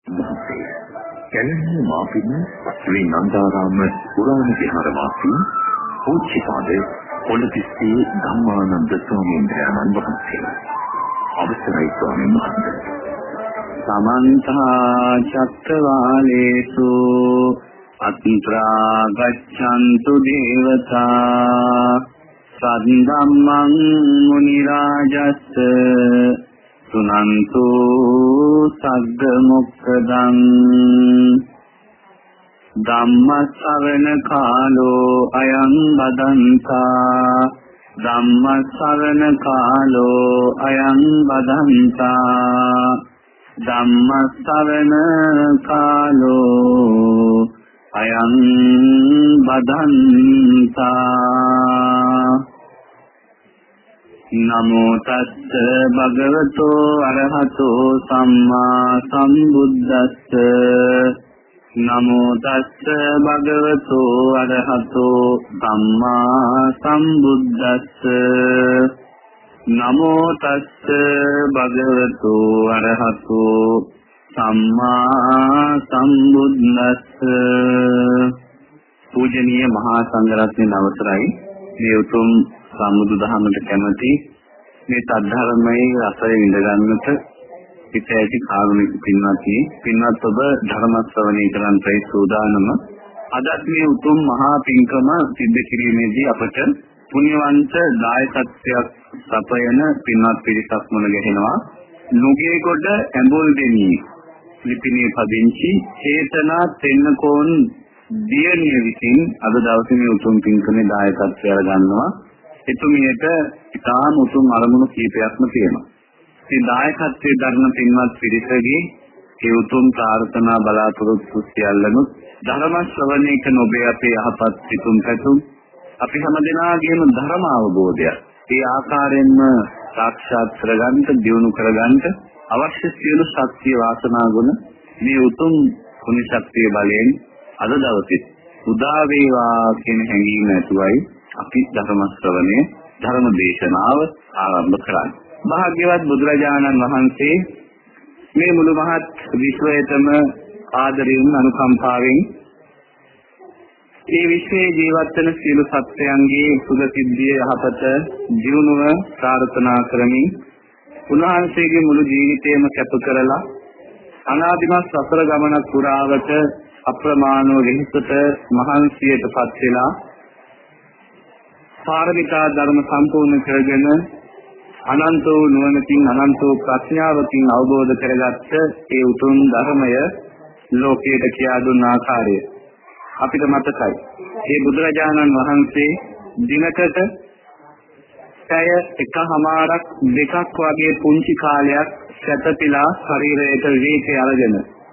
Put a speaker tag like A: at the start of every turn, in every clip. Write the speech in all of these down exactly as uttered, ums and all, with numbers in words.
A: කැලණිය මාපින් ශ්‍රී නන්දාරාම පුරාණ විහාරවාසී පූජ්‍යපාද පොළොතිස්සේ ධම්මානන්ද ස්වාමීන් වහන්සේ. අවසරයි ස්වාමීන් වහන්සේ.
B: සමන්ත චක්කවාලේසු අත්‍රා ගච්ඡන්තු දේවතා සද්ධම්මං මුනි රාජස්ස සුනන්තු සග්ග මොක්ඛදං ධම්ම ශ්‍රවණ කාලෝ අයං බදන්තා ධම්ම ශ්‍රවණ කාලෝ අයං බදන්තා ධම්ම ශ්‍රවණ කාලෝ අයං බදන්තා. නමෝ තස්ස භගවතෝ අරහතෝ සම්මා සම්බුද්දස්ස. නමෝ තස්ස භගවතෝ අරහතෝ සම්මා සම්බුද්දස්ස. නමෝ තස්ස භගවතෝ අරහතෝ සම්මා සම්බුද්දස්ස. පූජනීය මහා සංඝරත්නයේ අවසරයි. මේ උතුම් සම්බුදු දහමට කැමැති මේ සද්ධර්මයේ රසය විඳ ගන්නට පිට ඇති කාරුණික පින්වත්නි, පින්වත් ඔබ ධර්ම ශ්‍රවණය කරන්නයි සූදානම. අදත් මේ උතුම් මහා පින්කම සිද්ධ කිරීමේදී අපට පුණ්‍යවන්ත දායකත්වයක් සපයන පින්වත් පිරිසක් මුණ ගැහෙනවා. නුගේගොඩ ඇඹුල් දෙනී ලිපිනේ පදිංචි චේතනා තෙන්නකෝන් දියණිය විසින් අද දවසේ මේ උතුම් පින්කමේ දායකත්වය අරගන්නවා. එතුමියට ඉතාම උතුම් අරමුණු කීපයක්ම තියෙනවා. මේ දායකත්වයේ ධර්ම පින්වත් පිරිසගේ ඒ උතුම් ප්‍රාර්ථනා බලාපොරොත්තු සියල්ලනුත් ධර්ම ශ්‍රවණය කරන ඔබේ අපේ යහපත් සිතුම් පැතුම් අපි හැමදෙනාගේම ධර්ම අවබෝධය ඒ ආකාරයෙන්ම සාක්ෂාත් කරගන්න, දියුණු කරගන්න අවශ්‍ය සියලු ශක්තිය වාසනා ගුණ මේ උතුම් පුණ්‍ය ශක්තිය බලයෙන් අද දවසේ උදා වේවා කියන හැඟීම ඇතුවයි අපි ධර්ම ශ්‍රවණය, ධර්ම දේශනාව ආරම්භ කරන්නේ. භාග්‍යවත් බුදුරජාණන් වහන්සේ මේ මුළු මහත් විශ්වයටම ආදරයෙන් අනුකම්පාවෙන් ඒ විශ්වයේ ජීවත් වෙන සියලු සත්‍යයන්ගේ සුඛ සිද්ධිය යහපත දියුණුව ප්‍රාර්ථනා කරමින් උන්වහන්සේගේ මුළු ජීවිතයම කැප කරලා අනාදිමත් සසර ගමනක් පුරාවට අප්‍රමාණව විහිසට මහන්සියටපත් වෙලා පාරමිතා ධර්ම සම්පූර්ණ කරගෙන අනන්ත වූ නුවණකින් අනන්ත වූ ප්‍රඥාවකින් අවබෝධ කරගත්ත ඒ උතුම් ධර්මය ලෝකයට කියා දුන් ආකාරය අපිට මතකයි. ඒ බුදුරජාණන් වහන්සේ දිනකට පැය එකහමාරක් දෙකක් වගේ පුංචි කාලයක් සැතපීලා ශරීරයට විවේකය අරගෙන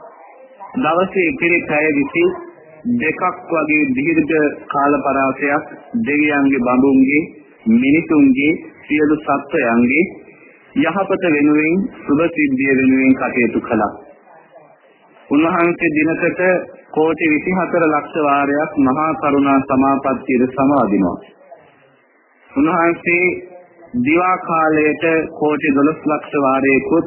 B: දවසේ ඉතිරි පැය විසි දෙකක් වගේ දීර්ඝ කාල පරාසයක් දෙවියන්ගේ බඹුන්ගේ මිනිසුන්ගේ සියලු සත්වයන්ගේ යහපත වෙනුවෙන් සුභ සිද්ධිය වෙනුවෙන් කටයුතු කළා. උන්වහන්සේ දිනකට කෝටි විසිහතර ලක්ෂ වාරයක් මහා කරුණා සමාපත්තියට සමවදිනවා. උන්වහන්සේ දිවා කාලයට කෝටි දොළොස් ලක්ෂ වාරයකුත්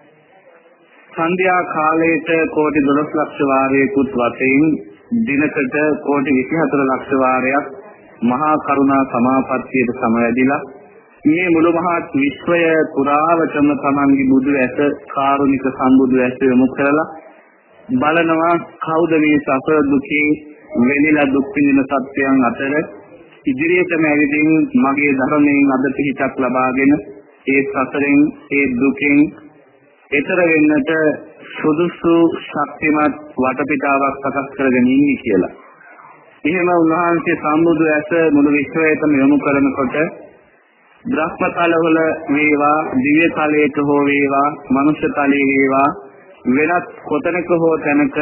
B: සන්ධ්‍යා කාලයට කෝටි දොළොස් ලක්ෂ වාරයකුත් වශයෙන් දිනකට කෝටි විසිහතර ලක්ෂ වාරයක් මහා කරුණා සමාපත්තියට සමවැදිලා මේ මුළු මහත් විශ්වය පුරාවටම තමන්ගේ බුදු ඇස කාරුණික සම්බුදු ඇස යොමු කරලා බලනවා කවුද මේ සසර දුකේ වෙලිලා දුක් විඳින සත්‍යයන් අතර ඉදිරියටම ඇවිදින් මගේ ධර්මයෙන් අද පිහිටක් ලබාගෙන ඒ සසරෙන් ඒ දුකෙන් එතර වෙන්නට සුදුසු ශක්තිමත් වටපිටාවක් සකස් කරගෙන ඉන්නේ කියලා. එහෙම උන්වහන්සේ සම්බුදු ඇස මුළු විශ්වයටම යොමු කරනකොට බ්‍රහ්මතලවල වේවා, දිව්‍ය තලයක හෝ වේවා, මනුෂ්‍ය තලයේ වේවා වෙනත් කොතනක හෝ තැනක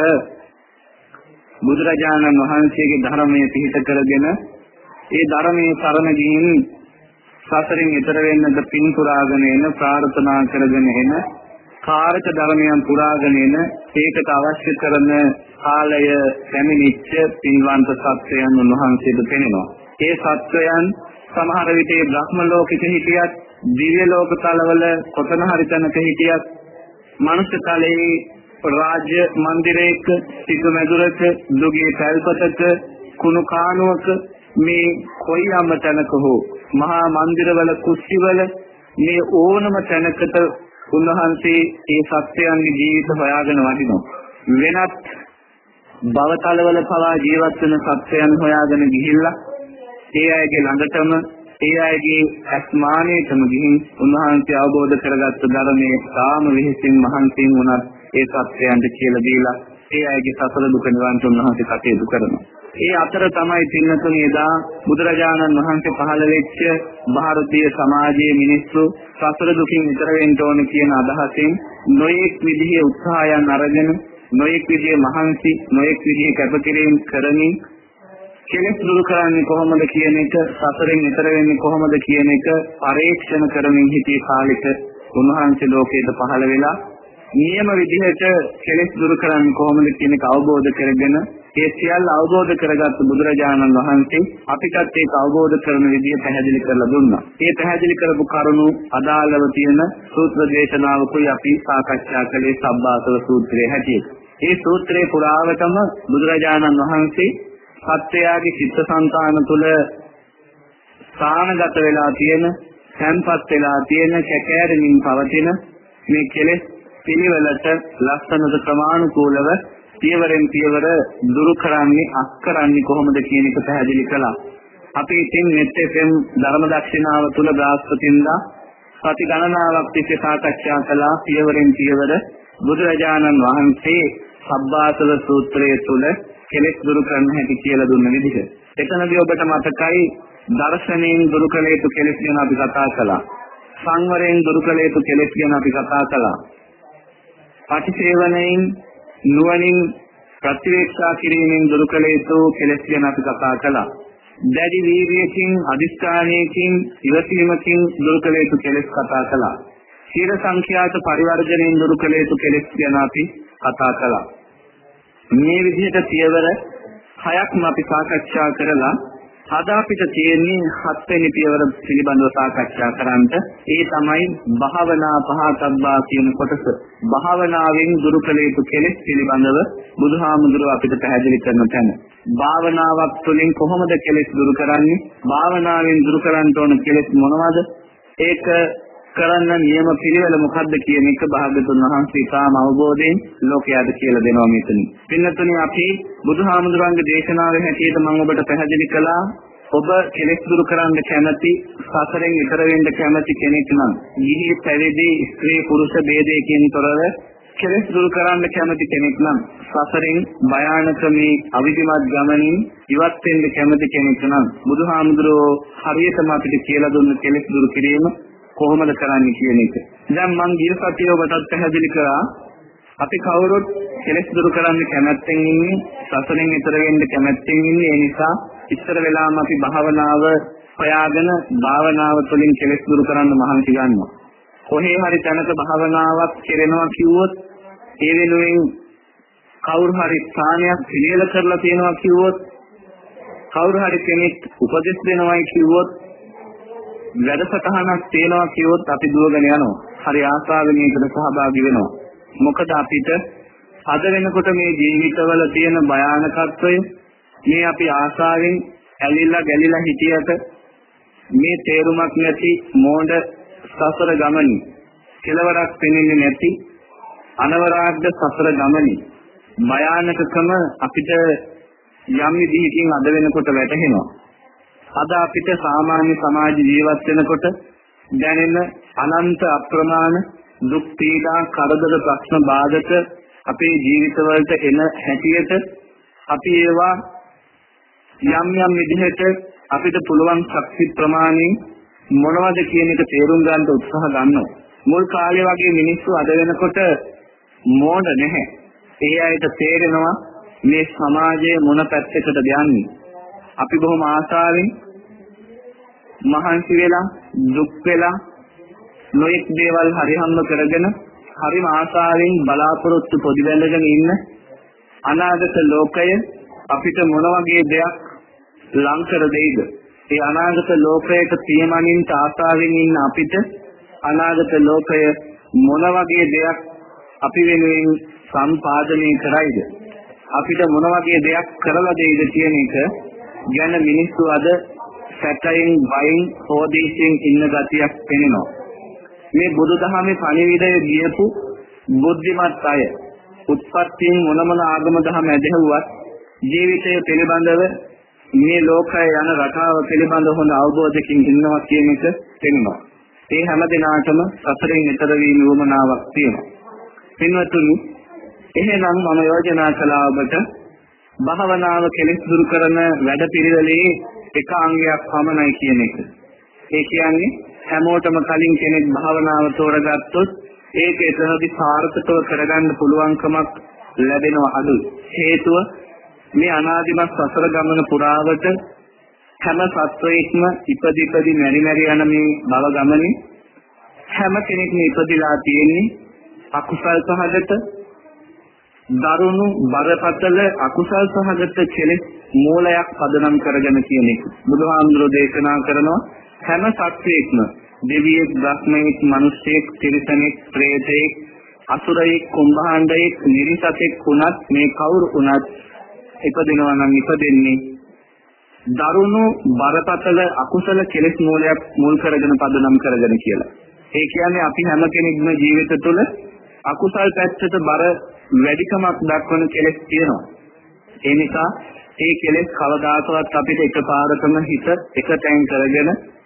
B: බුදුරජාණන් වහන්සේගේ ධර්මයේ පිහිට කරගෙන ඒ ධර්මයේ සරණ ගිහින් සසරින් එතර වෙන්නට පින් පුරාගෙන එන, ප්‍රාර්ථනා කරගෙන එන, කාර්ක ධර්මයන් පුරාගෙන එන, ඒකට අවශ්‍ය කරන කාලය පැමිණිච්ච පින්වන්ත සත්වයන් උන්වහන්සේට පෙනෙනවා. ඒ සත්වයන් සමහර විට ඒ බ්‍රහ්ම ලෝකෙක හිටියත්, දිව්‍ය ලෝක තලවල කොතන හරි තැනක හිටියත්, මනුෂ්‍ය තලයේ රාජ්‍ය මන්දිරයක, සිටු මැදුරක, දුගේ පැල්පතක, කුණු කානුවක මේ කොයියම් තැනක හෝ මහා මන්දිරවල කුස්සිවල මේ ඕනම තැනකට උන්වහන්සේ ඒ සත්‍යයන්ගේ ජීවිත හොයාගෙන වදිනවා. වෙනත් භවතලවල පවා ජීවත් වෙන සත්‍යයන් හොයාගෙන ගිහිල්ලා ඒ අයගේ ළඟටම ඒ අයගේ අස්මානයටම ගිහින් උන්වහන්සේ අවබෝධ කරගත්ත ධර්මයේ සාම විහිසින් මහන්සියෙන් උනත් ඒ සත්‍යයන්ට කියලා දීලා ඒ අයගේ සසල දුක නිවන්ට උන්වහන්සේ කටයුතු කරනවා. ඒ අතර තමයි පින්නතුනි එදා බුදුරජාණන් වහන්සේ පහළ වෙච්ච ಭಾರತೀಯ සමාජයේ මිනිස්සු සසල දුකින් ඈතර වෙන්න ඕන කියන අදහසින් නොයෙක් විදිහේ උත්සාහයන් අරගෙන නොයෙක් විදිහේ මහන්සි නොයෙක් විදිහේ කැපකිරීම කරමින් කෙලෙස් දුරු කරන්නේ කොහොමද කියන එක, සසරෙන් ඈතර වෙන්නේ කොහොමද කියන එක පරීක්ෂණ කරමින් සිටී කාලෙක උන්වහන්සේ ලෝකයට පහළ වෙලා නියම විදිහට කෙලෙස් දුරු කරන්නේ කොහොමද කියන එක අවබෝධ කරගෙන ඒ සියල්ල අවබෝධ කරගත් බුදුරජාණන් වහන්සේ අපිටත් ඒක අවබෝධ කරන විදිය පැහැදිලි කරලා දුන්නා. ඒ පැහැදිලි කරපු කරුණු අදාළව තියෙන සූත්‍ර දේශනාවකුයි අපි සාකච්ඡා කළේ සබ්බාසව සූත්‍රයේ හැටියට. ඒ සූත්‍රයේ පුරාවටම බුදුරජාණන් වහන්සේ සත්‍යයාගේ චිත්තසංතාන තුළ ස්ථානගත වෙලා තියෙන, සම්පත් වෙලා තියෙන, කැකෑරෙමින් පවතින මේ කෙලෙස් පිළිවෙලට ලස්සනට ක්‍රමානුකූලව පියවරෙන් පියවර දුරු කරන්නේ අත්කරන්නේ කොහොමද කියන එක පැහැදිලි කළා. අපි ඉතින් net F M ධර්ම දක්ෂිනාව තුල බ්‍රහස්පතින්දා සති ගණනාවක් තිස්සේ සාකච්ඡා කළා පියවරෙන් පියවර බුදුරජාණන් වහන්සේ සබ්බාසව සූත්‍රයේ තුල කෙලෙස් දුරු කරන්න හැටි කියලා දුන්න විදිහ. එතනදී ඔබට මතකයි දර්ශනයෙන් දුරු කළ යුතු කෙලෙස් ගැන අපි කතා කළා. සංවරයෙන් දුරු කළ යුතු කෙලෙස් ගැන අපි කතා කළා. පටිසේවනයෙන් නුවණින් ප්‍රතිවේක්ෂා කිරීමෙන් දුරු කළ යුතු කෙලෙස් ගැන අපි කතා කළා. දැඩි වීර්යයෙන්, අදිස්ථානයකින්, ඉවසීමකින් දුරු කළ යුතු කෙලෙස් කතා කළා. සීල සංඛ්‍යාත පරිවර්ජණයෙන් දුරු කළ යුතු කෙලෙස් ගැන අපි කතා කළා. මේ විදිහට පියවර හයක්ම අපි සාකච්ඡා කරලා අද අපිට තියෙන්නේ හත්වෙනි පියවර පිළිබඳව සාකච්ඡා කරන්නට. ඒ තමයි භාවනා පහතබ්බා කියන කොටස. භාවනාවෙන් දුරු කළ යුතු කෙලෙස් පිළිබඳව බුදුහාමුදුරුවෝ අපිට පැහැදිලි කරන තැන. භාවනාවක් තුළින් කොහොමද කෙලෙස් දුරු කරන්නේ? භාවනාවෙන් දුරු කරන්න ඕන කෙලෙස් මොනවද? ඒක කරන්න නියම පිළිවෙල මොකක්ද කියන එක භාග්‍යතුන් වහන්සේ තාම අවබෝධයෙන් ලෝකයට කියලා දෙනවා මෙතන. පින්නතුනි අපි බුදුහාමුදුරන්ගේ දේශනාවේ හැටියට මම ඔබට පැහැදිලි කළා ඔබ කෙලෙස් දුරු කරන්න කැමැති, සසරෙන් ඈතර වෙන්න කැමැති කෙනෙක් නම්, ගිහි පැවිදි ස්ත්‍රී පුරුෂ ભેදයකින් තොරව කෙලෙස් දුරු කරන්න කැමැති කෙනෙක් නම්, සසරෙන් භයානක මේ අවිධිමත් ගමනින් ඉවත් වෙන්න කැමැති කෙනෙක් නම් බුදුහාමුදුරෝ හරියටම අපිට කියලා දුන්න කෙලෙස් දුරු කිරීම කොහොමද කරන්නේ කියන එක. දැන් මම ගිය සතියේ ඔබටත් පැහැදිලි කරා අපි කවුරුත් කෙලෙස් දුරු කරන්න කැමැත්තෙන් ඉන්නේ, සසරෙන් ඈතර වෙන්න කැමැත්තෙන් ඉන්නේ. ඒ නිසා ඉස්සර වෙලාම අපි භාවනාව හොයාගෙන භාවනාව තුළින් කෙලෙස් දුරු කරන්න මහන්සි ගන්නවා. කොහේ හරි තැනක භාවනාවක් කෙරෙනවා කිව්වොත් ඒ වෙනුවෙන් කවුරු හරි ස්ථානයක් පිළියෙල කරලා තියෙනවා කිව්වොත්, කවුරු හරි කෙනෙක් උපදෙස් දෙනවායි කිව්වොත්, වැඩසටහනක් තියෙනවා කිව්වොත් අපි දුවගෙන යනවා. හරි ආසාවෙන් ඒකට සහභාගී වෙනවා. මොකද අපිට අද වෙනකොට මේ ජීවිතවල තියෙන භයානකත්වය, මේ අපි ආසාවෙන් ඇලිලා ගැලිලා හිටියට මේ තේරුමක් නැති මෝඩ සසර ගමනි කෙලවරක් පෙනෙන්නේ නැති අනවරාග්ද සසර ගමනි භයානකකම අපිට යම් විදිහකින් අද වෙනකොට වැටහෙනවා. අද අපිට සාමාන්‍ය සමාජ ජීවත් වෙනකොට දැනෙන අනන්ත අප්‍රමාණ දුක් පීඩා කරදර ප්‍රශ්න බාධක අපේ ජීවිතවලට එන හැටියට අපි ඒවා යම් යම් විදිහට අපිට පුළුවන් ශක්ති ප්‍රමාණයෙන් මොනවද කියන එක තේරුම් ගන්න උත්සාහ ගන්නවා. මුල් කාලේ වගේ මිනිස්සු අද වෙනකොට මෝඩ නැහැ. ඒ අයට තේරෙනවා මේ සමාජයේ මොන පැත්තකටද යන්නේ. අපි බොහොම ආශාවෙන් මහන්සි වෙලා දුක් වෙලා නොඑක් දේවල් හරිහම්ම කරගෙන හරිම ආශාවෙන් බලාපොරොත්තු පොඩි බැඳගෙන ඉන්න අනාගත ලෝකය අපිට මොන වගේ දෙයක් ලං කර දෙයිද? ඒ අනාගත ලෝකයක පියමනින් ආශාවෙන් ඉන්න අපිට අනාගත ලෝකය මොන වගේ දෙයක් අපි වෙනුවෙන් සම්පාදනය කරයිද අපිට මොන වගේ දෙයක් කරලා දෙයිද කියන එක ගැන මිනිස්සු අද සැකයෙන් වයින් හෝදීසියෙන් ඉන්න ගතියක් පෙනෙනවා. මේ බුදුදහමේ පණිවිඩය ගියපු බුද්ධිමත් අය උත්පත්තියෙන් මොන මොන ආගම දහම ඇදහුවත් ජීවිතය පිළිබඳව මේ ලෝකය යන රටාව පිළිබඳව හොඳ අවබෝධයකින් ඉන්නවා කියන එක පෙනෙනවා. ඒ හැම දිනාටම සසරෙන් ඈතර වීම උවමනාවක් තියෙනවා. පින්වත්නි, එහෙනම් මම යෝජනා කළා ඔබට භාවනාව කෙලෙස් දුරු කරන වැඩපිළිවෙලේ එක අංගයක් පමණයි කියන එක. ඒ කියන්නේ හැමෝටම කලින් කෙනෙක් භාවනාව තෝරගත්තොත් ඒක එතනදී සාර්ථකව කරගන්න පුළුවන්කමක් ලැබෙනවා අඩුයි. හේතුව මේ අනාදිමත් සසර ගමන පුරාවට හැම සත්වයක්ම ඉපදි ඉපදි මෙරි මෙරි යන මේ භව ගමනේ හැම කෙනෙක්ම ඉපදිලා තියෙන්නේ අකුසල් සහගත දරුණු බරපතල අකුසල් සහගත කෙලෙස් මූලයක් පදනම් කරගෙන කියන එක. බුදුහාමුදුරෝ දේශනා කරනවා හැම සත්වයක්ම දෙවියෙක්, බ්‍රහ්මයෙක්, මිනිසෙක්, තිරිසනෙක්, ප්‍රේතයෙක්, අසුරයෙක්, කුම්භාණ්ඩයෙක්, නිරිසතෙක් වුණත් මේ කවුරු වුණත් ඉපදිනවා නම් ඉපදෙන්නේ දරුණු බරපතල අකුසල කෙලෙස් මූලයක් මුල් කරගෙන පදනම් කරගෙන කියලා. ඒ කියන්නේ අපි හැම කෙනෙක්ම ජීවිත තුළ අකුසල් පැත්තට බර වැඩිකමක් දක්වන කෙලෙස් තියෙනවා. ඒ නිසා ඒ කෙලෙස් කවදාකවත් අපිට එකපාරටම හිත එකතෙන් කරගෙන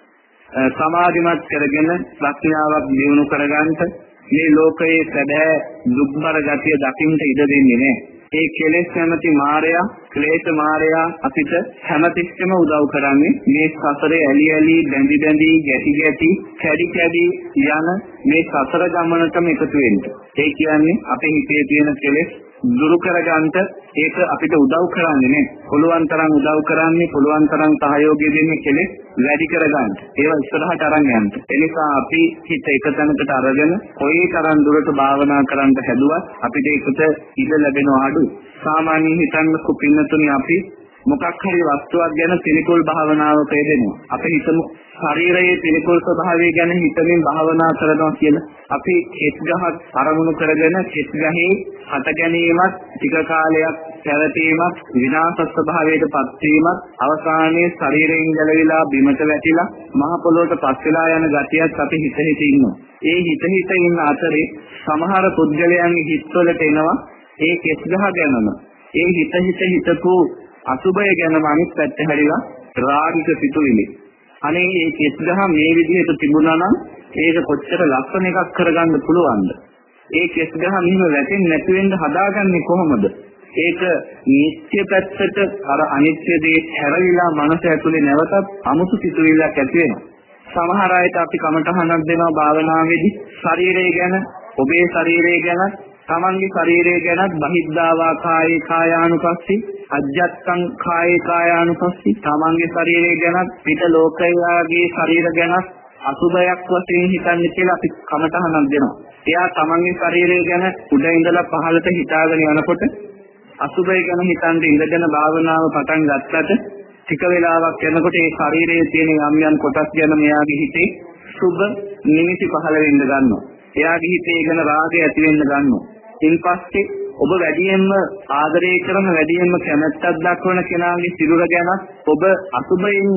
B: සමාධිමත් කරගෙන ප්‍රඥාවක් දියුණු කරගන්නට මේ ලෝකයේ සැබෑ දුක්බර ගතිය දකින්න ඉඩ දෙන්නේ නැහැ. ඒ කෙලෙස් නැමැති මායя, ක්ලේශ මායя අපිට හැමතිස්සෙම උදව් කරන්නේ මේ සසරේ ඇලි ඇලි බැඳි බැඳි ගැටි ගැටි කැඩි කැඩි යන මේ සසර ගමනටම එකතු වෙන්න. ඒ කියන්නේ අපේ හිතේ තියෙන කෙලෙස් දුරු කරගන්නට ඒක අපිට උදව් කරන්නේ නේ. පුළුවන් තරම් උදව් කරන්නේ, පුළුවන් තරම් සහයෝගය දෙන්නේ කෙලෙස් වැඩි කරගන්න. ඒවා ඉස්සරහට අරන් යන්න. ඒ නිසා අපි හිත එක තැනකට අරගෙන කොයි තරම් දුරට භාවනා කරන්න හැදුවත් අපිට ඒකට ඉඩ ලැබෙනවා අඩුයි. සාමාන්‍යයෙන් හිතන්නකො පින්නතුනි අපි මොකක් හරි වස්තුවක් ගැන පිළිකුල් භාවනාවක යෙදෙනවා. අපි හිතමු ශරීරයේ පිළිකුල් ස්වභාවය ගැන හිතමින් භාවනා කරනවා කියලා. අපි කෙස් ගහක් අරමුණු කරගෙන කෙස් ගහේ හට ගැනීමත්, ටික කාලයක් පැවතීමත්, විනාශ ස්වභාවයට පත්වීමත්, අවසානයේ ශරීරයෙන් ගැලවිලා බිමට වැටිලා මහ පොළොවට පස් වෙලා යන ගතියක් අපි හිත හිත ඉන්නවා. ඒ හිත හිත ඉන්න අතරේ සමහර පුද්ගලයන්ගේ හිතවලට එනවා ඒ කෙස් ගහ ගැනම. ඒ හිත හිත හිතපු අසුබය ගැන අනිත් පැත්ත හැරිලා රාගික සිතුවිලි. අනේ මේ කෙස් ගහ මේ විදිහට තිබුණා නම් ඒක කොච්චර ලස්සන එකක් කරගන්න පුළුවන්ද? ඒ කෙස් ගහ මෙහෙම වැටෙන්නේ නැති වෙන්න හදාගන්නේ කොහොමද? ඒක නිත්‍ය පැත්තට අර අනිත්‍ය දේ හැරවිලා මනස ඇතුලේ නැවතත් අමුතු සිතුවිල්ලක් ඇති වෙනවා. සමහර අයට අපි කමටහනක් දෙනවා භාවනාවේදී ශරීරය ගැන, ඔබේ ශරීරය ගැන, තමන්ගේ ශරීරය ගැන බහිද්ධාවා කායේ කායානුපස්සී, අජ්ජත්තං කායේ කායානුපස්සී, තමන්ගේ ශරීරය ගැන, පිට ලෝකයාගේ ශරීර ගැන අසුබයක් වශයෙන් හිතන්නේ කියලා අපි කමටහනක් දෙනවා. එයා තමන්ගේ ශරීරය ගැන උඩ ඉඳලා පහළට හිතාගෙන යනකොට අසුබය ගැන හිතන් ඉඳගෙන භාවනාව පටන් ගත්තට ටික වෙලාවක් යනකොට ඒ ශරීරයේ තියෙන යම් යම් කොටස් ගැන මෙයාගේ හිතේ සුබ නිමිති පහළ වෙන්න ගන්නවා. එයාගේ හිතේ ගැන රාගය ඇති වෙන්න ගන්නවා. ඉන්පස්සේ ඔබ වැඩියෙන්ම ආදරය කරන, වැඩියෙන්ම කැමැත්තක් දක්වන කෙනාගේ සිරුර ගැන ඔබ අසුබයෙන්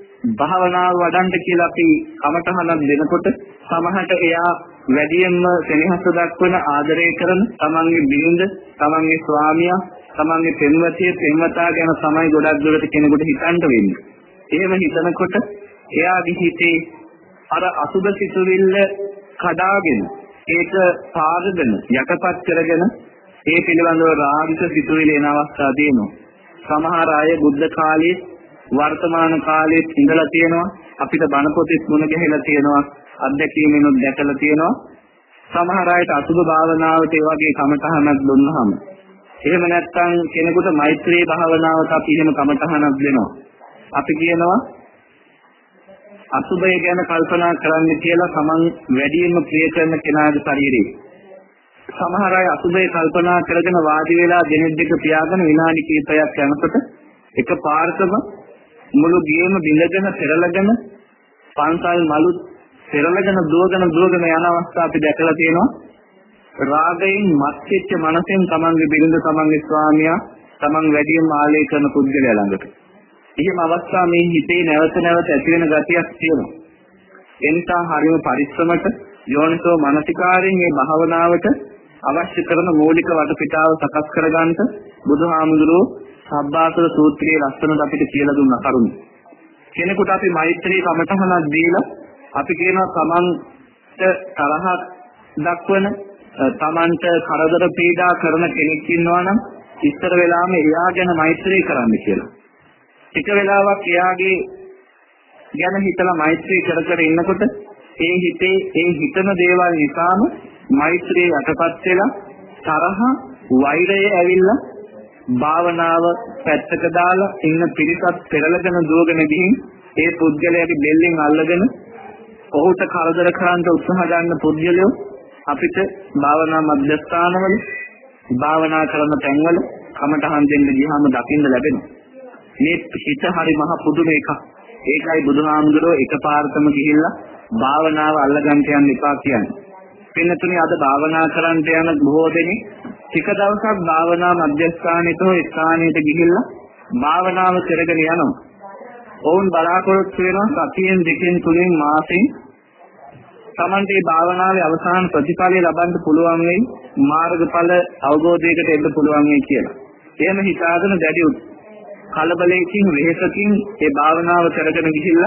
B: භාවනාව වඩන්න කියලා අපි කමටහනක් දෙනකොට සමහරට එයා වැඩියෙන්ම සෙනෙහස දක්වන, ආදරය කරන තමන්ගේ බිරිඳ, තමන්ගේ ස්වාමියා, තමන්ගේ පෙම්වතිය, පෙම්වතා ගැන තමයි ගොඩක් දුරට කෙනෙකුට හිතන්න වෙන්නේ. එහෙම හිතනකොට එයාගේ හිතේ අර අසුබ සිතුවිල්ල කඩාගෙන, ඒක පාරගෙන, යටපත් කරගෙන ඒ පිළිබඳව රාගික සිතුවිලි එන අවස්ථා තියෙනවා. සමහර අය බුද්ධ කාලයේ, වර්තමාන කාලයේ ඉඳලා තියෙනවා. අපිට බණ පොතේ මුණ ගැහිලා තියෙනවා. අත්දැකීමෙනුත් දැකලා තියෙනවා. සමහර අයට අසුබ භාවනාවට ඒ වගේ කමටහනක් දුන්නාම, එහෙම නැත්නම් කෙනෙකුට මෛත්‍රී භාවනාවට අපි එහෙම කමටහනක් දෙනවා. අපි කියනවා අසුබය ගැන කල්පනා කරන්න කියලා තමන් වැඩියෙන්ම ප්‍රිය කරන කෙනාගේ ශරීරයේ. සමහර අය අසුබය කල්පනා කරගෙන වාඩි වෙලා දෙනෙක් දෙක පියාගෙන විනාඩි කිහිපයක් යනකොට එක පාර්ශව මුළු ගියම බිඳගෙන පෙරලගෙන පන්සල් මලු පෙරලගෙන දුවගෙන දුවගෙන යන අවස්ථා අපි දැකලා තියෙනවා. රාගයෙන් මත්ච්ච මනසෙන් තමන්ගේ බිරිඳ තමන්ගේ ස්වාමියා තමන් වැඩිම ආලේ කරන පුද්ගලයා ළඟට. එහෙම අවස්ථා මේ හිතේ නැවත නැවත ඇති වෙන ගතියක් තියෙනවා. එනිසා හරිම පරිස්සමට යෝනිසෝ මනසිකාරයෙන් මේ භාවනාවට අවශ්‍ය කරන මූලික වටපිටාව සකස් කරගන්නට බුදුහාමුදුරුවෝ සබ්බාසව සූත්‍රයේ ලස්සනට අපිට කියලා දුන්න කරුණ. කෙනෙකුට අපි මෛත්‍රී කමඨහනක් දීලා අපි කියනවා තමන්ට තරහ දක්වන තමන්ට කරදර පීඩා කරන කෙනෙක් ඉන්නවා නම් ඉස්සර වෙලාවම එයා ගැන මෛත්‍රී කරන්න කියලා. ටික වෙලාවක් එයාගේ ගැන හිතලා මෛත්‍රී කර කර ඉන්නකොට ඒ හිතේ ඒ හිතන දේවල් නිසාම මෛත්‍රී යටපත් වෙලා තරහ වෛරය ඇවිල්ලා භාවනාව පැත්තක දාලා ඉන්න පිරිසත් පෙරලගෙන දුවගෙන ගිහින් ඒ පුද්ගලයාගේ බෙල්ලෙන් අල්ලගෙන ඔහුට කරදර කරන්න උත්සාහ ගන්න පුද්ගලයෝ අපිට භාවනා මධ්‍යස්ථානවල භාවනා කරන තැන්වල කමටහන් දෙන්න ගියාම දකින්න ලැබෙනවා. මේ හිත හරි මහ පුදුම එකක්. ඒකයි බුදුහාමුදුරුවෝ එකපාරටම ගිහිල්ලා භාවනාව අල්ලගන්න යන්න එපා කියන්නේ. පින්නතුනි අද භාවනා කරන්න යන බොහෝ දෙනෙක් ටික දවසක් භාවනා මධ්‍යස්ථානෙට හෝ ස්ථානෙට ගිහිල්ලා භාවනාව කරගෙන යනවා. ඔවුන් බලාපොරොත්තු වෙනවා සතියෙන් දෙකෙන් තුනෙන් මාසෙන් තමන්ගේ භාවනාවේ අවසාන ප්‍රතිඵලය ලබන්න පුළුවන් වෙයි මාර්ගඵල අවබෝධයකට එන්න පුළුවන් වෙයි කියලා. එහෙම හිතාගෙන දැඩි කලබලයකින් වෙහෙසකින් ඒ භාවනාව කරගෙන ගිහිල්ලා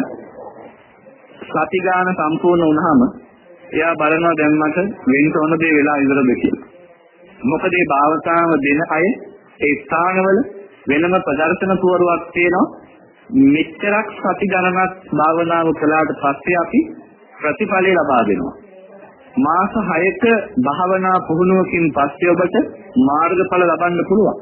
B: සති ගාන සම්පූර්ණ වුණාම එයා බලනවා දැන් මට වෙන්න ඕන දේ වෙලා ඉවරද කියලා. මොකද මේ භාවනාව දෙන අය ඒ ස්ථානවල වෙනම ප්‍රදර්ශන පුවරුවක් තියෙනවා. මෙච්චරක් සති ගණනක් භාවනාව කළාට පස්සේ අපි ප්‍රතිඵල ලබා දෙනවා. මාස හයක භාවනා පුහුණුවකින් පස්සේ ඔබට මාර්ගඵල ලබන්න පුළුවන්.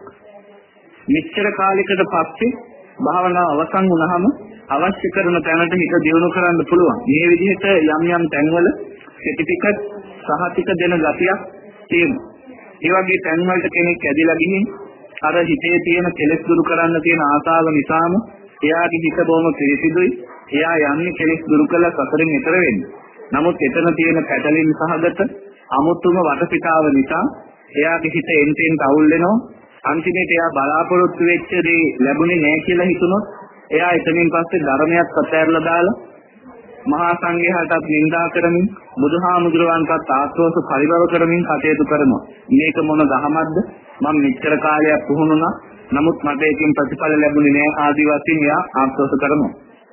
B: මෙච්චර කාලයකට පස්සේ භාවනාව අවසන් වුණාම අවශ්‍ය කරන තැනට හිත දියුණු කරන්න පුළුවන්. මේ විදිහට යම් යම් තැන්වල සර්ටිෆිකට් සහතික දෙන ගතියක් තියෙනවා. ඒ වගේ තැන්වලට කෙනෙක් ඇදලා ගිහින් අර හිතේ තියෙන කෙලෙස් දුරු කරන්න තියෙන ආසාව නිසාම එයාගේ හිත බොහොම පිරිසිදුයි. එයා යන්නේ කෙලෙස් දුරු කළ සසරින් ඈතර වෙන්න. නමුත් එතන තියෙන පැටලින් සහගත අමුතුම වටපිටාව නිසා එයාගේ හිත එන්ටෙන් අවුල් වෙනවා. අන්තිමේට එයා බලාපොරොත්තු වෙච්ච දේ ලැබුණේ නැහැ කියලා හිතුනොත් එයා එතනින් පස්සේ ධර්මයක් අතහැරලා දාලා මහා සංඝයාටත් නිඳා කරමින් බුදුහාමුදුරුවන්ටත් ආක්‍රෝෂ පරිභව කරමින් කටයුතු කරනවා. මේක මොන දහමක්ද? මම මෙච්චර කාලයක් පුහුණුණා. නමුත් මට ඒකෙන් ප්‍රතිඵල ලැබුණේ නැහැ ආදි වශයෙන් එයා ආක්‍රෝෂ කරනවා.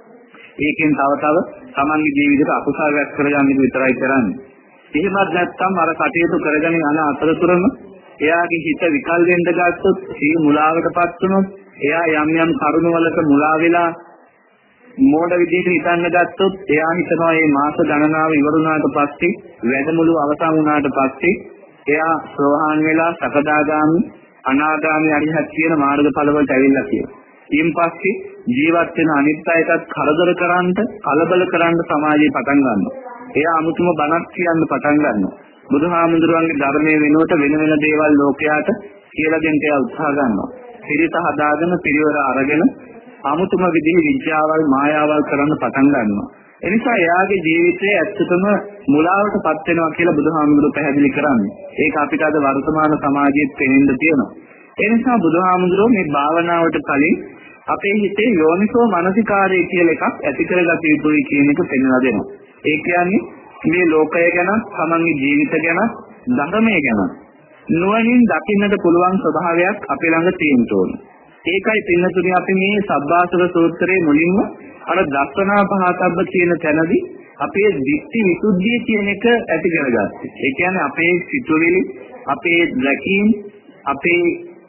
B: ඒකෙන් තව තව තමන්ගේ ජීවිතයට අකුසල රැස් කරගන්න විතරයි කරන්නේ. එහෙමත් නැත්නම් අර කටයුතු කරගෙන යන අතරතුරම එයාගේ හිත විකල් වෙන්න ගත්තොත්, සී මුලාවටපත් වුණොත්, එයා යම් යම් කරුණවලට මුලා වෙලා මෝඩ විදිහට හිතන්න ගත්තොත්, එයා හිතනවා මේ මාස ගණනාව ඉවරුණාට පස්සේ, වැඩමුළු අවසන් වුණාට පස්සේ එයා සෝවාන් වෙලා සකදාගාමි, අනාගාමි අරිහත් කියන මාර්ගඵල වලට ඇවිල්ලා කියලා. ඊයින් පස්සේ ජීවත් වෙන අනිත් අයටත් කරදර කරන්න, කලබල කරන්න සමාජය පටන් ගන්නවා. එයා අමුතුම බණක් කියන්න පටන් ගන්නවා. බුදුහාමුදුරුවන්ගේ ධර්මයේ වෙනුවට වෙන වෙන දේවල් ලෝකයාට කියලා දෙන්න එයා උත්සාහ ගන්නවා. පිරිත හදාගෙන පිරිවර අරගෙන අමුතුම විදිහේ විද්‍යාවල් මායාවල් කරන්න පටන් ගන්නවා. එනිසා එයාගේ ජීවිතයේ ඇත්තටම මුලාවටපත් වෙනවා කියලා බුදුහාමුදුරුවෝ පැහැදිලි කරන්නේ. ඒක අපිට අද වර්තමාන සමාජයේ පෙනෙන්න තියෙනවා. එනිසා බුදුහාමුදුරුවෝ මේ භාවනාවට කලින් අපේ හිතේ යෝනිසෝ මනසිකාරය කියලා එකක් ඇති කරගත යුතුයි කියන එක පෙන්වලා දෙනවා. ඒ කියන්නේ මේ ලෝකය ගැන, තමන්ගේ ජීවිත ගැන, ධර්මය ගැන නුවණින් දකින්නට පුළුවන් ස්වභාවයක් අපේ ළඟ තියෙන්න ඕනේ. ඒකයි පින්නතුනි අපි මේ සබ්බාසව සූත්‍රයේ මුලින්ම අර දස්සනා පහතබ්බ කියන තැනදී අපේ දික්ටි විසුද්ධිය කියන එක ඇති කරගත්තේ. ඒ කියන්නේ අපේ සිතුවිලි, අපේ දැකීම්, අපේ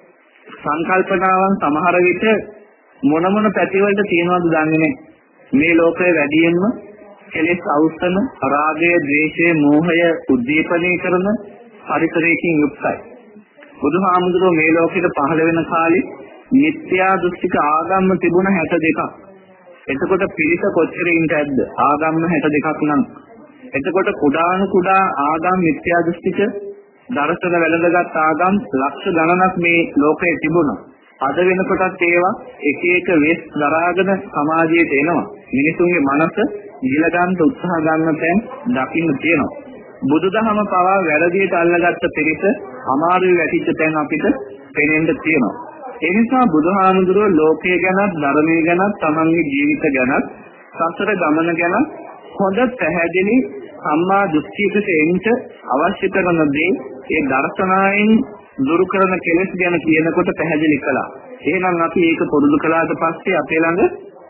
B: සංකල්පනාවන් සමහර විට මොන මොන පැතිවලට තියෙනවද දන්නේ නැහැ. මේ ලෝකයේ වැඩියෙන්ම කෙලෙස් අවුස්සන, රාගය, ද්වේෂය, මෝහය උද්දීපනය කරන පරිසරයකින් යුක්තයි. බුදුහාමුදුරුවෝ මේ ලෝකෙට පහළ වෙන කාලේ මිත්‍යා දෘෂ්ටික ආගම් තිබුණ හැට දෙකක්. එතකොට පිරිස කොච්චර ඉන්නද? ආගම් හැට දෙකක් නම්. එතකොට කුඩාණු කුඩා ආගම් මිත්‍යා දෘෂ්ටික දර්ශන වැළඳගත් ආගම් ලක්ෂ ගණනක් මේ ලෝකයේ තිබුණා. අද වෙනකොටත් ඒවා එක එක වෙස් දරාගෙන සමාජයට එනවා. මිනිසුන්ගේ මනස ගිල ගන්න උත්සාහ ගන්න තැන් දකින්න තියෙනවා. බුදුදහම පවා වැරදියට අල්ලගත්ත පිරිස අමාරුවේ වැටිච්ච තැන අපිට පේනෙන්න තියෙනවා. ඒ නිසා බුදුහාමුදුරුවෝ ලෝකය ගැනත් ධර්මය ගැනත් තමන්ගේ ජීවිත ගැනත් සසර ගමන ගැන හොඳ පැහැදිලි සම්මා දෘෂ්ටියකට එන්න අවශ්‍ය කරන දේ ඒ දර්ශනායෙන් දුරු කරන කෙලෙස් ගැන කියනකොට පැහැදිලි කළා. එහෙනම් අපි ඒක පුරුදු කළාට පස්සේ අපේ ළඟ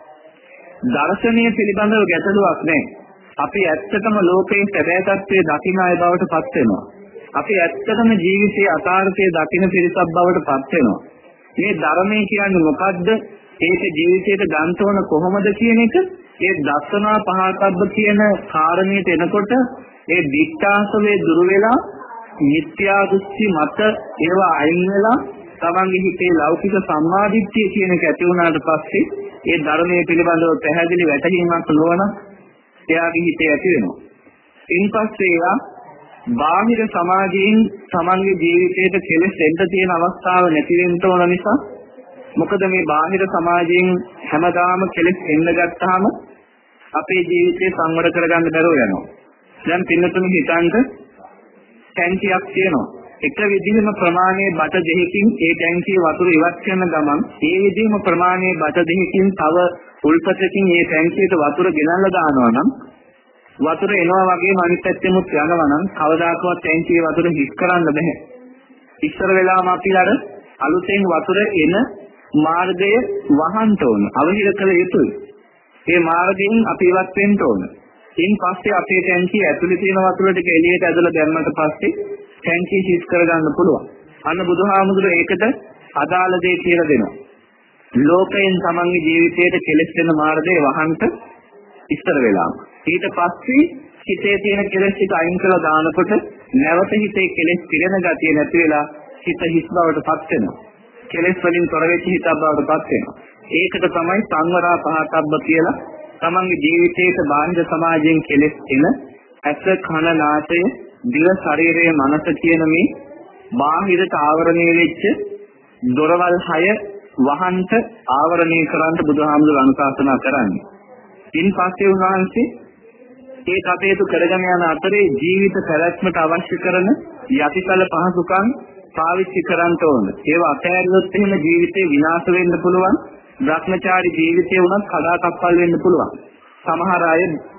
B: දර්ශනීය පිළිබඳව ගැටලුවක් නැහැ. අපි ඇත්තටම ලෝකයේ සැබෑ තත්ත්වයේ දකින්න අය බවට පත් වෙනවා. අපි ඇත්තටම ජීවිතයේ අසාර්ථය දකින්න පිරිසක් බවට පත් වෙනවා. මේ ධර්මයේ කියන්නේ මොකද්ද? ඒක ජීවිතයට ගන්න ඕන කොහොමද කියන එක ඒ දස්සනා පහතබ්බ කියන කාරණේට එනකොට ඒ දික්ඨාසවේ දුරු වෙලා මිත්‍යා දෘෂ්ටි මත ඒවා අයින් වෙලා තමන්ගේ හිතේ ලෞකික සම්මාදිට්ඨිය කියන එක ඇති වුණාට පස්සේ ඒ ධර්මයේ පිළිබඳව පැහැදිලි වැටහීමක් නොවන එයාගේ හිතේ ඇති වෙනවා. ඉන්පස්සේ එයා බාහිර සමාජයෙන් තමන්ගේ ජීවිතයට කෙලෙස් දෙන්න තියෙන අවස්ථාව නැති වෙන්න ඕන නිසා මොකද මේ බාහිර සමාජයෙන් හැමදාම කෙලෙස් එන්න ගත්තාම අපේ ජීවිතේ සංවර කරගන්න බැරුව යනවා. දැන් පින්නතුනි හිතන්න ටැංකියක් තියෙනවා. එක විදිහම ප්‍රමාණයේ බට දෙකකින් ඒ ටැංකියේ වතුර ඉවත් කරන ගමන් ඒ විදිහම ප්‍රමාණයේ බට දෙකකින් තව උල්පතකින් ඒ ටැංකියට වතුර ගෙනල්ලා දානවා නම් වතුර එනවා වගේම අනිත් පැත්තෙමුත් යනවා නම් කවදාකවත් ටැංකියේ වතුර හිස් කරන්න බෑ. ඉස්සර වෙලාවම අපි අර අලුතෙන් වතුර එන මාර්ගය වහන්න ඕන. අවහිර කළ යුතුයි. ඒ මාර්ගයෙන් අපි ඉවත් වෙන්න ඕන. ඉන් පස්සේ අපේ ටැංකිය ඇතුලේ තියෙන වතුර ටික එළියට ඇදලා දැම්මට පස්සේ ටැංකිය හිස් කරගන්න පුළුවන්. අන්න බුදුහාමුදුරුවෝ ඒකට අදාළ දේ කියලා දෙනවා. ලෝකයෙන් තමන්ගේ ජීවිතයට කෙලෙස් වෙන මාර්ගය වහන්න ඉස්සර වෙලාම. ඊට පස්සේ හිතේ තියෙන කෙලෙස් ටික අයින් කරලා දානකොට නැවත හිතේ කෙලෙස් පිරෙන ගතිය නැති වෙලා හිත හිස් බවට පත් වෙනවා. කෙලෙස් වලින් තොර වෙච්ච හිතක් බවට පත් වෙනවා. ඒකට තමයි සංවරා පහතබ්බ කියලා තමන්ගේ ජීවිතයේ බාහිර සමාජයෙන් කෙලෙස් එන ඇස කන නාසය දිව ශරීරය මනස කියන මේ බාහිරට ආවරණය වෙච්ච දොරවල් හය වහන්ට ආවරණය කරන්න බුදුහාමුදුරුවෝ අනුශාසනා කරන්නේ. ඉන් පස්සේ උන්වහන්සේ ඒ කටයුතු කරගෙන යන අතරේ ජීවිත පැවැත්මට අවශ්‍ය කරන යටිතල පහසුකම් පාවිච්චි කරන්න ඕන. ඒවා අතහැරියොත් එහෙම ජීවිතේ විනාශ වෙන්න පුළුවන්. භ්‍රමචාරී ජීවිතේ වුණත් කඩාකප්පල් වෙන්න පුළුවන්. සමහර අය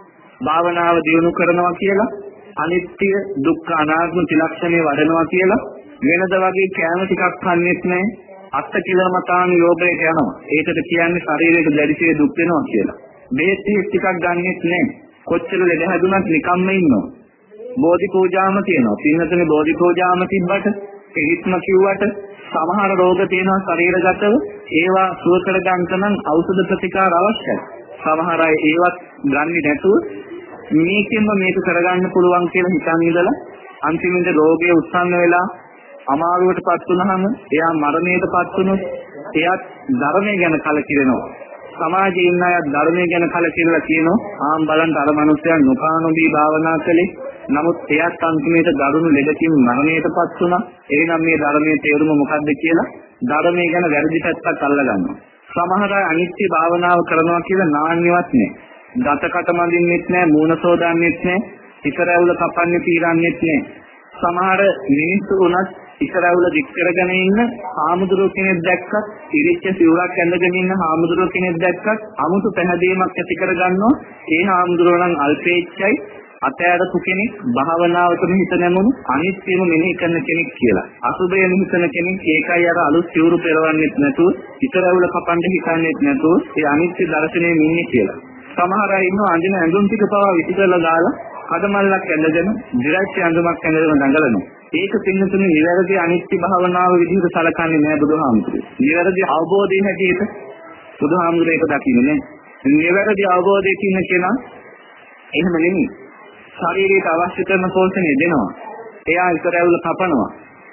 B: භාවනාව දියුණු කරනවා කියලා අනිත්‍ය දුක්ඛ අනාත්ම ත්‍රිලක්ෂණය වඩනවා කියලා වෙනද වගේ කෑම ටිකක් කන්නේත් නැහැ. අත්ති කිලමතාන් යෝගයට යනවා. ඒකට කියන්නේ ශරීරයට දැඩිසේ දුක් වෙනවා කියලා. බෙහෙත් ටිකක් ගන්නෙත් නැහැ. කොච්චර ලෙඩ හැදුනත් නිකම්ම ඉන්නවා. බෝධි පූජාම තියෙනවා. පින්නතනේ බෝධි පූජාම තිබ්බට පිළිත්ම කිව්වට සමහර රෝග තියෙනවා ශරීරගතව. ඒවා සුව කර ගන්නට නම් ඖෂධ ප්‍රතිකාර අවශ්‍යයි. සමහර අය ඒවත් ගන්නේ නැතුව මේකෙන්ම මේක කරගන්න පුළුවන් කියලා හිතන් ඉඳලා අන්තිමට රෝගය උත්සන්න වෙලා අමාරුවටපත් වුනහම එයා මරණයටපත් වුණොත් එයාත් ධර්මය ගැන කලකිරෙනවා. සමාජයේ ඉන්න අය ධර්මය ගැන කලකිරලා කියනවා ආම් බලන්න අර මිනිස්සයා නොකානොදී භාවනා කළේ. නමුත් එයාත් අන්තිමේට දරුණු ලෙඩකින් මරණයටපත් වුණා. එහෙනම් මේ ධර්මයේ තේරුම මොකක්ද කියලා ධර්මය ගැන වැරදි පැත්තක් අල්ලගන්නවා. සමහර අය අනිත්‍ය භාවනාව කරනවා කියලා නාන්නේවත් නැහැ. දතකට මඳින්නෙත් නැහැ, මූණ සෝදාන්නෙත් නැහැ, ඉතරැවුල කපන්නේ පීරන්නෙත් නැහැ. සමහර මිනිස්සු උනත් ඉතරැවුල දික් කරගෙන ඉන්න හාමුදුරුවෝ කෙනෙක් දැක්කත්, ඉරිච්ච සිවුරක් ඇඳගෙන ඉන්න හාමුදුරුවෝ කෙනෙක් දැක්කත් අමුතු පැහැදීමක් ඇති කරගන්නවා. ඒ හාමුදුරුවෝ නම් අල්පේච්ඡයි, අතෑරපු කෙනෙක්, භාවනාවටම හිත නැමුණු අනිත්‍යම මෙනෙහි කරන කෙනෙක් කියලා. අසුබය හිතන කෙනෙක් ඒකයි අර අලුත් සිවුරු පෙරවන්නෙත් නැතුව, ඉතරැවුල කපන්න හිතන්නෙත් නැතුව ඒ අනිත්‍ය දර්ශනයේ ඉන්නේ කියලා. සමහර අය ඉන්නවා අඳින ඇඳුම් ටික පවා විසිකලා දාලා කඩමල්ලක් ඇඳගෙන දිරච්ච ඇඳුමක් ඇඳගෙන දඟලනවා. ඒක පින්නතුනේ නිවැරදි අනිත්‍ය භාවනාව විදිහට සලකන්නේ නැහැ බුදුහාමුදුරුවෝ. නිවැරදි අවබෝධයෙන් හැටියට බුදුහාමුදුරුවෝ ඒක දකින්නේ නැහැ. නිවැරදි අවබෝධයකින් ඉන්න කෙනා එහෙම නෙමෙයි. ශරීරයට අවශ්‍ය කරන පෝෂණය දෙනවා. එයා ඉතරැවුල කපනවා.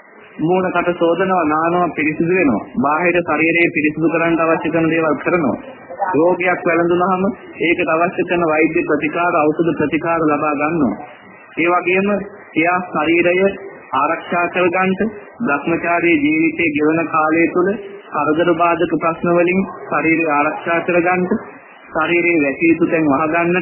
B: මූණකට සෝදනවා, නානවා, පිරිසිදු වෙනවා. බාහිර ශරීරයේ පිරිසිදු කරන්න අවශ්‍ය කරන දේවල් කරනවා. රෝගයක් වැළඳුනහම ඒකට අවශ්‍ය කරන වෛද්‍ය ප්‍රතිකාර, ඖෂධ ප්‍රතිකාර ලබා ගන්නවා. ඒ වගේම එයා ශරීරය ආරක්ෂා කරගන්න භ්‍රමචාරී ජීවිතයේ ගෙවන කාලය තුළ කරදර බාධක ප්‍රශ්න වලින් ශරීරය ආරක්ෂා කරගන්න, ශරීරයේ වැසී යුතු තැන් වහගන්නට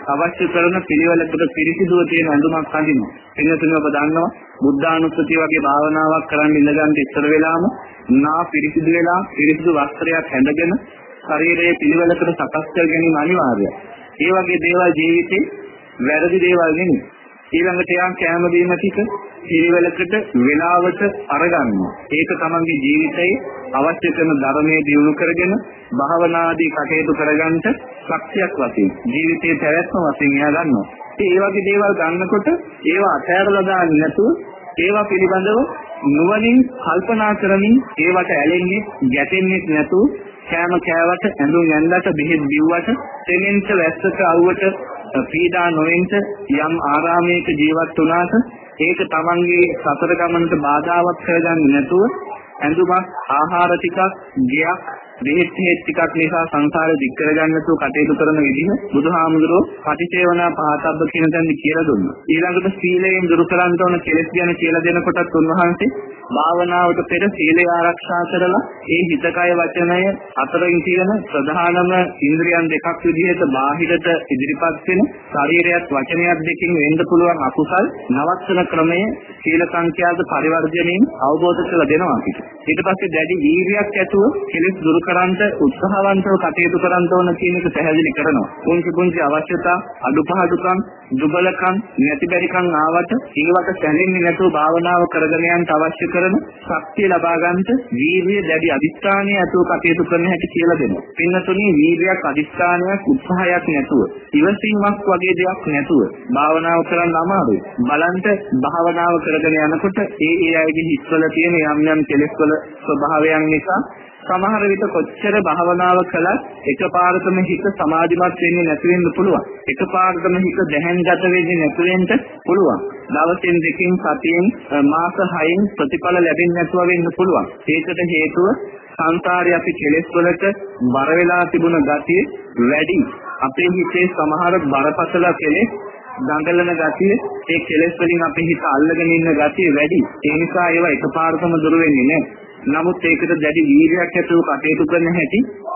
B: අවශ්‍ය කරන පිළිවෙලකට පිරිසිදුව තියෙන ඇඳුමක් අඳිනවා. එන්නතුනේ ඔබ දන්නවා බුද්ධානුස්සතිය වගේ භාවනාවක් කරන්න ඉඳ ගන්න ඉස්සර වෙලාම නා පිරිසිදු වෙලා පිරිසිදු වස්ත්‍රයක් ඇඳගෙන ශරීරයේ පිළිවෙලකට සකස් කර ගැනීම අනිවාර්යයි. ඒ වගේ දේවල් ජීවිතේ වැරදි දේවල් නෙමෙයි. ඊළඟට යා කැම දීම ටික පිළිවෙලකට වෙලාවට අරගන්නවා. ඒක තමන්ගේ ජීවිතයේ අවශ්‍ය කරන ධර්මයේ දියුණු කරගෙන භාවනාදී කටයුතු කරගන්නට ශක්තියක් වශයෙන් ජීවිතයේ පැවැත්ම වශයෙන් එයා ගන්නවා. ඒ වගේ දේවල් ගන්නකොට ඒවා අතහැරලා දාන්න නැතුව ඒවා පිළිබඳව නුවණින් කල්පනා කරමින් ඒවට ඇලෙන්නේ ගැටෙන්නේ නැතුව කෑම කෑවට ඇඳුම් ඇඳලා බෙහෙත් බිව්වට තෙමෙන්ට වැස්සක අවුවට පීඩා නොවෙන්ට යම් ආරාමයක ජීවත් වුණාට ඒක තමන්ගේ සතර ගමනට බාධාවක් කරගන්නේ නැතුව ඇඳුමක් ආහාර ටිකක් ගයක් බෙහෙත් ටිකක් නිසා සංසාරෙ දික් කරගන්න නැතුව කටයුතු කරන විදිහ බුදුහාමුදුරුවෝ පටිසේවනා පහතබ්බ කියන තැනදී කියලා දුන්නා. ඊළඟට සීලයෙන් දුරු කරන්න ඕන කෙලෙස් ගැන කියලා දෙනකොටත් උන්වහන්සේ භාවනාවට පෙර සීලය ආරක්ෂා කරලා ඒ හිතකය වචනය අතරින් තියෙන ප්‍රධානම ඉන්ද්‍රියන් දෙකක් විදිහට බාහිරට ඉදිරිපත් වෙන ශරීරයත් වචනයත් දෙකින් වෙන්න පුළුවන් අකුසල් නවත්තන ක්‍රමය සීල සංඛ්‍යාත පරිවර්ජණයෙන් අවබෝධ කරලා දෙනවා අපිට. ඊට පස්සේ දැඩි වීර්යයක් ඇතුව කෙලෙස් දුරු කරන්ට උත්සාහවන්තව කටයුතු කරන්න ඕන කියන එක පැහැදිලි කරනවා. පුංචි පුංචි අවශ්‍යතා අඩුපහඩුකම් දුබලකම් නැතිබරිකම් ආවට ඒවට සැලෙන්නේ නැතුව භාවනාව කරගෙන යන්න අවශ්‍ය කරන ශක්තිය ලබා ගන්නට වීර්ය දැඩි අධිෂ්ඨානය ඇතුව කටයුතු කරන හැටි කියලා දෙනවා. පින්නතුණි වීර්යයක් අධිෂ්ඨානයක් උත්සාහයක් නැතුව ඉවසීමක් වගේ දෙයක් නැතුව භාවනාව කරන්න අමාරුයි. බලන්ට භාවනාව කරගෙන යනකොට ඒ ඒ අයගේ හිස්වල තියෙන යම් යම් කෙලෙස් වල ස්වභාවයන් නිසා සමහර විට කොච්චර භාවනාව කළත් එකපාරටම හිත සමාධිමත් වෙන්නේ නැති වෙන්න පුළුවන්. එකපාරටම හිත දැහැන්ගත වෙන්නේ නැති වෙන්න පුළුවන්. දවසෙන් දෙකකින් සතියෙන් මාස හයෙන් ප්‍රතිඵල ලැබෙන්නේ නැතුව වෙන්න පුළුවන්. ඒකට හේතුව සංසාරේ අපි කෙලෙස් වලට බර වෙලා තිබුණ ගතිය වැඩි. අපේ හිතේ සමහර බරපතල කෙලෙස් දඟලන ගතිය ඒ කෙලෙස් වලින් අපේ හිත අල්ලගෙන ඉන්න ගතිය වැඩි. ඒ නිසා ඒවා එකපාරටම දුර වෙන්නේ නැහැ. නමුත් ඒකට දැඩි වීර්යයක් ඇතුව කටයුතු කරන හැටි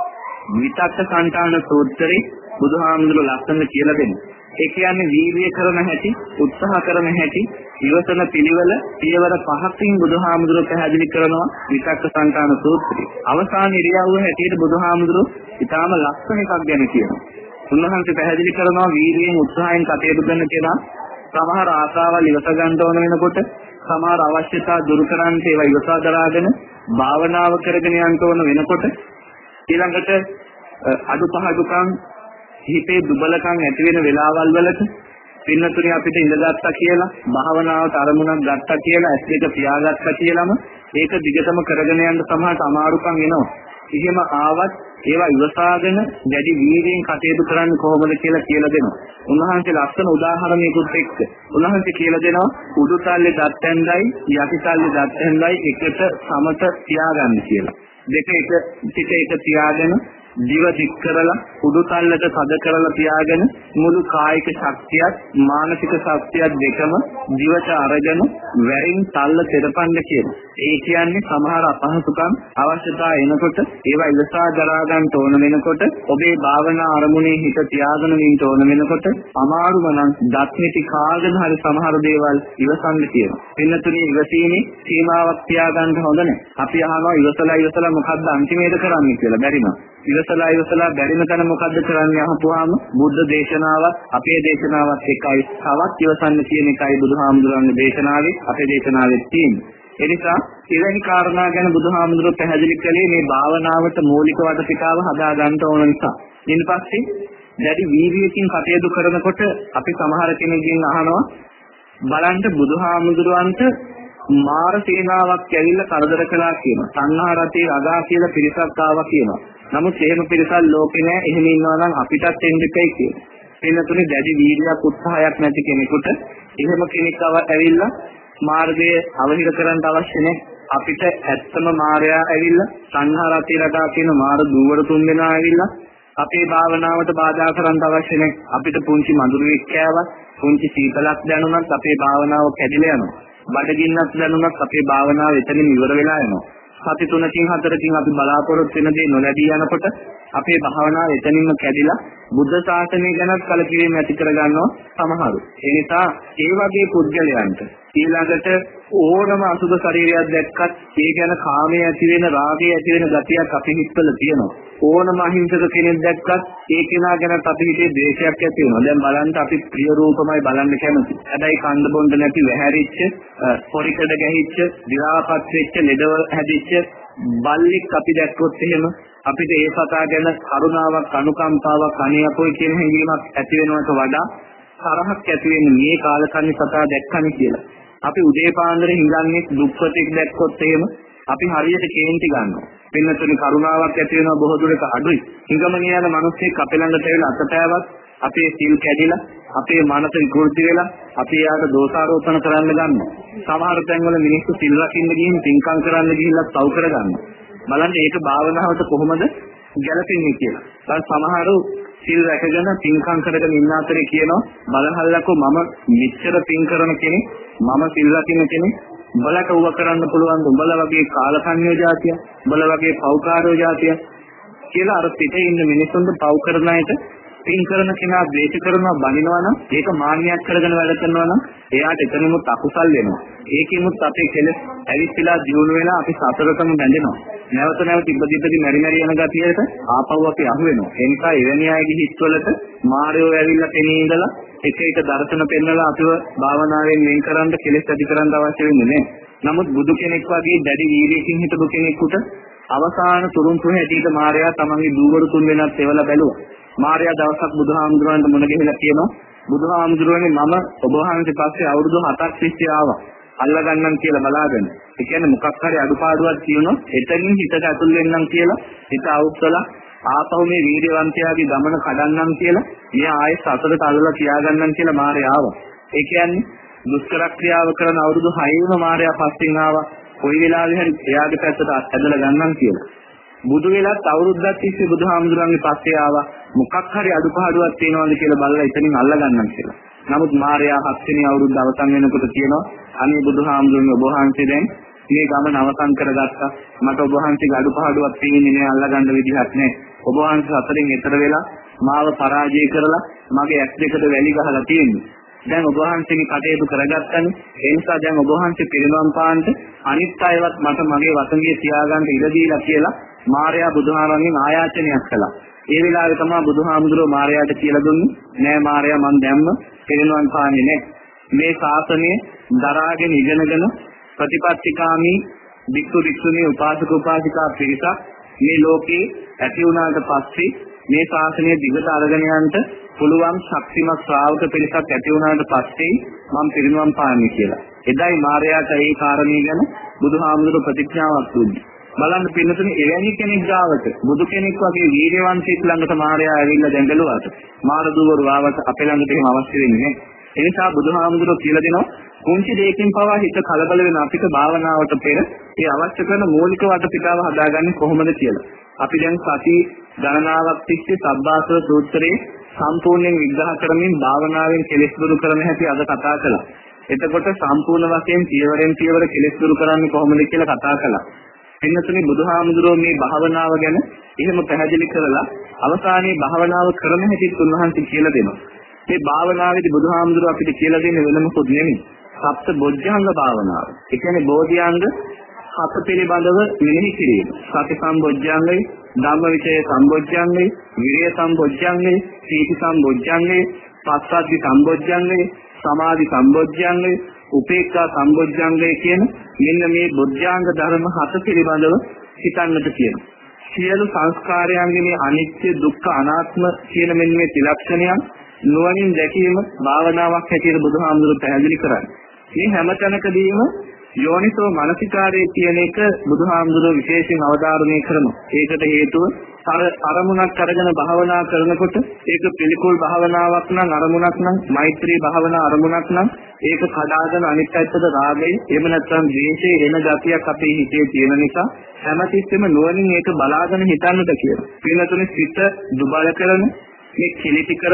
B: විතක්ක සංඨාන සූත්‍රයේ බුදුහාමුදුරුවෝ ලස්සනට කියලා දෙනවා. ඒ කියන්නේ වීර්ය කරන හැටි, උත්සාහ කරන හැටි, ඉවසන පිළිවෙල පියවර පහකින් බුදුහාමුදුරුවෝ පැහැදිලි කරනවා විතක්ක සංඨාන සූත්‍රයේ. අවසාන ඉරියව්ව හැටියට බුදුහාමුදුරුවෝ ඊටාම ලස්සන එකක් ගැන කියනවා. උන්වහන්සේ පැහැදිලි කරනවා වීර්යයෙන් උත්සාහයෙන් කටයුතු කරන කෙනා සමහර ආශාවල් ඉවස ගන්න ඕන වෙනකොට සමහර අවශ්‍යතා දුරු කරන්න ඒවා ඉවසා දරාගෙන භාවනාව කරගෙන යන්න ඕන වෙනකොට ඊළඟට අඩුපහඩුකම් හිතේ දුබලකම් ඇති වෙන වෙලාවල් වලට පින්නතුණි අපිට ඉඳගත්තා කියලා භාවනාවට අරමුණක් ගත්තා කියලා ඇස් දෙක පියාගත්තා කියලාම ඒක දිගටම කරගෙන යන්න සමහරට අමාරුකම් එනවා. එහෙම ආවත් ඒවා ඉවසාගෙන දැඩි වීර්යයෙන් කටයුතු කරන්න කොහොමද කියලා කියලා දෙනවා. උන්වහන්සේ ලස්සන උදාහරණයකුත් එක්ක උන්වහන්සේ කියලා දෙනවා උඩුතල්ලේ දත් ඇඳයි යටිතල්ලේ දත් ඇඳයි එකට සමත තියාගන්න කියලා. දෙක එක පිට එක තියාගෙන දිව දික් කරලා උඩුතල්ලට තද කරලා තියාගෙන මුළු කායික ශක්තියත් මානසික ශක්තියත් දෙකම දිවට අරගෙන වැරින් තල්ල තෙරපන්න කියනවා. ඒ කියන්නේ සමහර අපහසුකම් අවශ්‍යතා එනකොට ඒවා ඉවසා දරා ගන්න ඕන වෙනකොට ඔබේ භාවනා අරමුණේ හිත තියාගෙන ඉන්න ඕන වෙනකොට අමාරුම නම් දත්මිටි කාගෙන හරි සමහර දේවල් ඉවසන්න කියනවා. පින්නතුණි ඉවසීමේ සීමාවක් තියාගන්න හොඳ නැහැ. අපි අහනවා ඉවසලා ඉවසලා මොකද්ද අන්තිමේට කරන්නේ කියලා බැරිම. ඉවසලා ඉවසලා බැරිම තැන මොකද්ද කරන්නේ අහපුවාම බුද්ධ දේශනාවත් අපේ දේශනාවත් එකයි. තවත් ඉවසන්න කියන එකයි බුදුහාමුදුරන්ගේ දේශනාවේ අපේ දේශනාවේ තියෙන්නේ. ඒ නිසා ඉරණි කාරණා ගැන බුදුහාමුදුරුවෝ පැහැදිලි කළේ මේ භාවනාවට මූලික වටපිටාව හදා ගන්න ඕන නිසා. ඊට පස්සේ දැඩි වීර්යයෙන් කටයුතු කරනකොට අපි සමහර කෙනෙක්ගෙන් අහනවා බලන්න බුදුහාමුදුරුවන්ට මාර සේනාවක් ඇවිල්ලා කරදර කළා කියනවා. සංඝා රතේ අගා කියලා පිරිසක් ආවා කියනවා. නමුත් එහෙම පිරිසක් ලෝකේ නැහැ. එහෙම ඉන්නවා නම් අපිටත් එන්න දෙපයි කියනවා. එන්නතුනේ දැඩි වීර්යයක් උත්සාහයක් නැති කෙනෙකුට එහෙම කෙනෙක් ඇවිල්ලා මාර්ගය අවහිර කරන්න අවශ්‍ය නැහැ. අපිට ඇත්තම මාර්යා ඇවිල්ලා සංඝා රතේ රටා කියන මාර දුවර තුන් දෙනා ඇවිල්ලා අපේ භාවනාවට බාධා කරන්න අවශ්‍ය නැහැ. අපිට පුංචි මඳුරුවෙක් කෑවත් පුංචි සීතලක් දැනුණත් අපේ භාවනාව කැඩිලා යනවා. බඩගින්නක් දැනුණත් අපේ භාවනාව එතනින් ඉවර වෙලා යනවා. සති තුනකින් හතරකින් අපි බලාපොරොත්තු වෙන දේ නොලැබී යනකොට අපේ භාවනාව එතනින්ම කැඩිලා බුද්ධ ශාසනය ගැනත් කලකිරීම ඇති කරගන්නවා සමහරු. ඒ නිසා ඒ වගේ පුද්ගලයන්ට ඊළඟට ඕනම අසුබ ශරීරයක් දැක්කත් ඒ ගැන කාමයේ ඇති වෙන රාගයේ ඇති වෙන ගතියක් අපි හිතවල තියෙනවා. ඕනම අහිංසක කෙනෙක් දැක්කත් ඒ කෙනා ගැන අපි හිතේ ද්වේෂයක් ඇති වෙනවා. දැන් බලන්න අපි ප්‍රිය රූපමයි බලන්න කැමති. හැබැයි කන්ද බොණ්ඩ නැති වැහැරිච්ච, පොරිකඩ ගැහිච්ච, දිරාපත් වෙච්ච, ලෙඩව හැදිච්ච බල්ලෙක් අපි දැක්කොත් එහෙම අපිට ඒ සතා ගැන කරුණාවක්, අනුකම්පාවක්, අනේ අපොයි කියන හැඟීමක් ඇති වෙනවට වඩා තරහක් ඇති වෙන්නේ මේ කාලකන්ණි සතා දැක්කම කියලා. අපි උදේ පාන්දර හිඟන්නේ දුක්පතෙක් දැක්කොත් එහෙම අපි හරියට කේන්ති ගන්නවා. පින්නතුනි කරුණාවක් ඇති වෙනවා බොහෝ දුරට අඩුයි. හිඟමනිය යන මිනිස්සෙක් අපේ ළඟට ඇවිල්ලා අතපෑවත් අපේ සිල් කැඩිලා, අපේ මනස විකෘති වෙලා, අපි යාට දෝෂාරෝපණ කරන්න ගන්නවා. සමහර තැන්වල මිනිස්සු සිල් රකින්න ගිහින් පින්කම් කරන්න ගිහිල්ලා පව් කරගන්නවා. බලන්න ඒක භාවනාවට කොහොමද ගැලපෙන්නේ කියලා. දැන් සමහරු සිල් රැකගෙන පින්කම් කරගෙන ඉන්න අතරේ කියනවා බලහල්ලකෝ මම මෙච්චර පින් කරන කෙනෙක්, මම සිල් රකින්න කෙනෙක්, උඹලට ඌව කරන්න පුළුවන් උඹලා වගේ කාලකන්ණිය જાතිය, උඹලා වගේ පව්කාරයෝ જાතිය කියලා අර පිටේ ඉන්න මිනිස්සුන්ට පව් කරන අයට පින් කරන කෙනා ද්වේෂ කරනවා, බනිනවා නම් ඒක මාන්නයක් කරගෙන වැඩ කරනවා නම් එයාට එතනමුත් අකුසල් වෙනවා. ඒකෙමුත් අපේ කෙලෙස් ඇවිස්සලා දියුණු වෙලා අපි සතරටම බැඳෙනවා. නැවත නැවත ඉබදිබදි මෙරි මෙරි යන ගතියට ආපහු අපි අහු වෙනවා. ඒ නිසා එවැනි අයගේ හිත්වලට මායෝ ඇවිල්ලා පෙනී ඉඳලා එක එක දර්ශන පෙන්නලා අපිව භාවනාවෙන් වෙන් කරන්න කෙලෙස් ඇති කරන්න අවශ්‍ය වෙන්නේ නැහැ. නමුත් බුදු කෙනෙක් වගේ දැඩි වීර්යයෙන් හිටපු කෙනෙකුට අවසාන තුරුම්පු හැටියට මායයා තමන්ගේ දූවරු තුන් වෙනත් එවලා බැලුවා. මාර්යා දවසක් බුදුහාමුදුරන්ට මුණ ගැහිලා කියනවා බුදුහාමුදුරනේ මම ඔබ වහන්සේ පස්සේ අවුරුදු හතක් තිස්සේ ආවා අල්ලගන්නම් කියලා බලාගෙන. ඒ කියන්නේ මොකක් හරි අඩුපාඩුවක් කියනවා එතනින් හිතට ඇතුල් වෙන්නම් කියලා හිත අවුස්සලා ආපහු මේ වීර්යවන්තයාගේ ගමන කඩන්නම් කියලා මේ ආයෙත් සතරට අල්ලලා තියාගන්නම් කියලා මාර්යා ආවා. ඒ කියන්නේ දුෂ්කර ක්‍රියාව කරන අවුරුදු හයේම මාර්යා පස්සෙන් ආවා. කොයි වෙලාවෙ හරි එයාගේ පැත්තට ඇදලා ගන්නම් කියලා. බුදු වෙලත් අවුරුද්දක් තිස්සේ බුදුහාමුදුරන්ගේ පස්සේ ආවා මොකක් හරි අඩුපාඩුවක් තියෙනවද කියලා බලලා එතනින් අල්ල ගන්නම් කියලා. නමුත් මාර්යා හත් වෙනි අවුරුද්ද අවසන් වෙනකොට කියනවා අනේ බුදුහාමුදුරනේ ඔබ වහන්සේ දැන් මේ ගමන අවසන් කරගත්තා. මට ඔබ වහන්සේගේ අඩුපාඩුවක් තියෙන්නේ නෑ, අල්ල ගන්න විදිහක් නෑ. ඔබ වහන්සේ හතරෙන් එතර වෙලා මාව පරාජය කරලා මගේ ඇස් දෙකට වැලි ගහලා තියෙන්නේ. දැන් ඔබ වහන්සේගේ කටයුතු කරගත්තනේ. ඒ නිසා දැන් ඔබ වහන්සේ පිරිනොම් පාන්ට අනිත් අයවත් මට මගේ වසඟිය තියාගන්න ඉඩ දීලා කියලා මාර්යා බුදුහාමගෙන් ආයාචනයක් කළා. ඒ වෙලාවේ තමයි බුදුහාමුදුරුවෝ මාර්යාට කියලා දුන්නේ නෑ මාර්යා මං දැම්ම පිරිනොම් පාන්නේ නෑ. මේ ශාසනය දරාගෙන ඉගෙනගෙන ප්‍රතිපත්තිකාමී භික්ෂු භික්ෂුණී උපාසක උපාසිකා පිරිසක් මේ ලෝකේ ඇති වුණාට පස්සේ මේ ශාසනය දිගට අරගෙන යන්න පුළුවන් ශක්තිමත් ශ්‍රාවක පිරිසක් ඇති වුණාට පස්සේ මම පිරිනොම් පාන්නේ කියලා. එදයි මාර්යාට ඒ කාරණේ ගැන බුදුහාමුදුරුවෝ ප්‍රතිඥාවක් දුන්නේ. බලන්න පින්නතුනේ එවැනි කෙනෙක් ගාවට බුදු කෙනෙක් වගේ වීර්යවන්තයෙක් ළඟට මාර්යා ඇවිල්ලා දැඟලුවාට මාර දුවරු ආවට අපේ ළඟට එහෙම අවශ්‍ය වෙන්නේ නැහැ. ඒ නිසා බුදුහාමුදුරුවෝ කියලා දෙනවා කුංචි දෙයකින් පවා හිත කලබල වෙන අපිට භාවනාවට පෙර ඒ අවශ්‍ය කරන මූලික වටපිටාව හදාගන්නේ කොහොමද කියලා. අපි දැන් සති ගණනාවක් තිස්සේ සබ්බාසව සූත්‍රයේ සම්පූර්ණයෙන් විග්‍රහ කරමින් භාවනාවෙන් කෙලෙස් දුරු කරන හැටි අද කතා කළා. එතකොට සම්පූර්ණ වශයෙන් පියවරෙන් පියවර කෙලෙස් දුරු කරන්නේ කොහොමද කියලා කතා කළා. එන්නතුනේ බුදුහාමුදුරුවෝ මේ භාවනාව ගැන එහෙම පැහැදිලි කරලා අවසානයේ භාවනාව කරන හැටි උන්වහන්සේ කියලා දෙනවා. මේ භාවනාවේදී බුදුහාමුදුරුවෝ අපිට කියලා දෙන්නේ වෙන මොකද නෙමෙයි. සප්ත බොජ්ජංග භාවනාව. ඒ කියන්නේ බෝධිඅංග හත පිළිබඳව මෙනෙහි කිරීම. සති සම්බොජ්ජංගය, ධම්මවිචය සම්බොජ්ජංගය, විරිය සම්බොජ්ජංගය, සීති සම්බොජ්ජංගය, පස්සද්ධි සම්බොජ්ජංගය, සමාධි සම්බොජ්ජංගය, උපේක්ඛා සම්බොජ්ජංගය කියන මෙන්න මේ බොජ්ජාංග ධර්ම හත පිළිබඳව හිතන්නට කියනවා. සියලු සංස්කාරයන්ගේ මේ අනිත්‍ය, දුක්ඛ, අනාත්ම කියන මෙන්න මේ ත්‍රිලක්ෂණයන් නුවණින් දැකීම භාවනාවක් හැටියට බුදුහාමුදුරුවෝ පැහැදිලි කරන්නේ. මේ හැම තැනකදීම යෝනිසෝ මනසිකාරයේ කියන එක බුදුහාමුදුරුවෝ විශේෂයෙන් අවධාරණය කරනවා. ඒකට හේතුව අර අරමුණක් අරගෙන භාවනා කරනකොට ඒක පිළිකුල් භාවනාවක් නම් අරමුණක් නම් මෛත්‍රී භාවනා අරමුණක් නම් ඒක කඩාගෙන අනිත් පැත්තට රාගය එහෙම නැත්නම් ද්වේෂය එන ගතියක් අපේ හිතේ තියෙන නිසා හැමතිස්සෙම නුවණින් ඒක බලාගෙන හිතන්නට කියනවා. පින්නතුනේ සිත දුබල කරන මේ කිලිටි කරන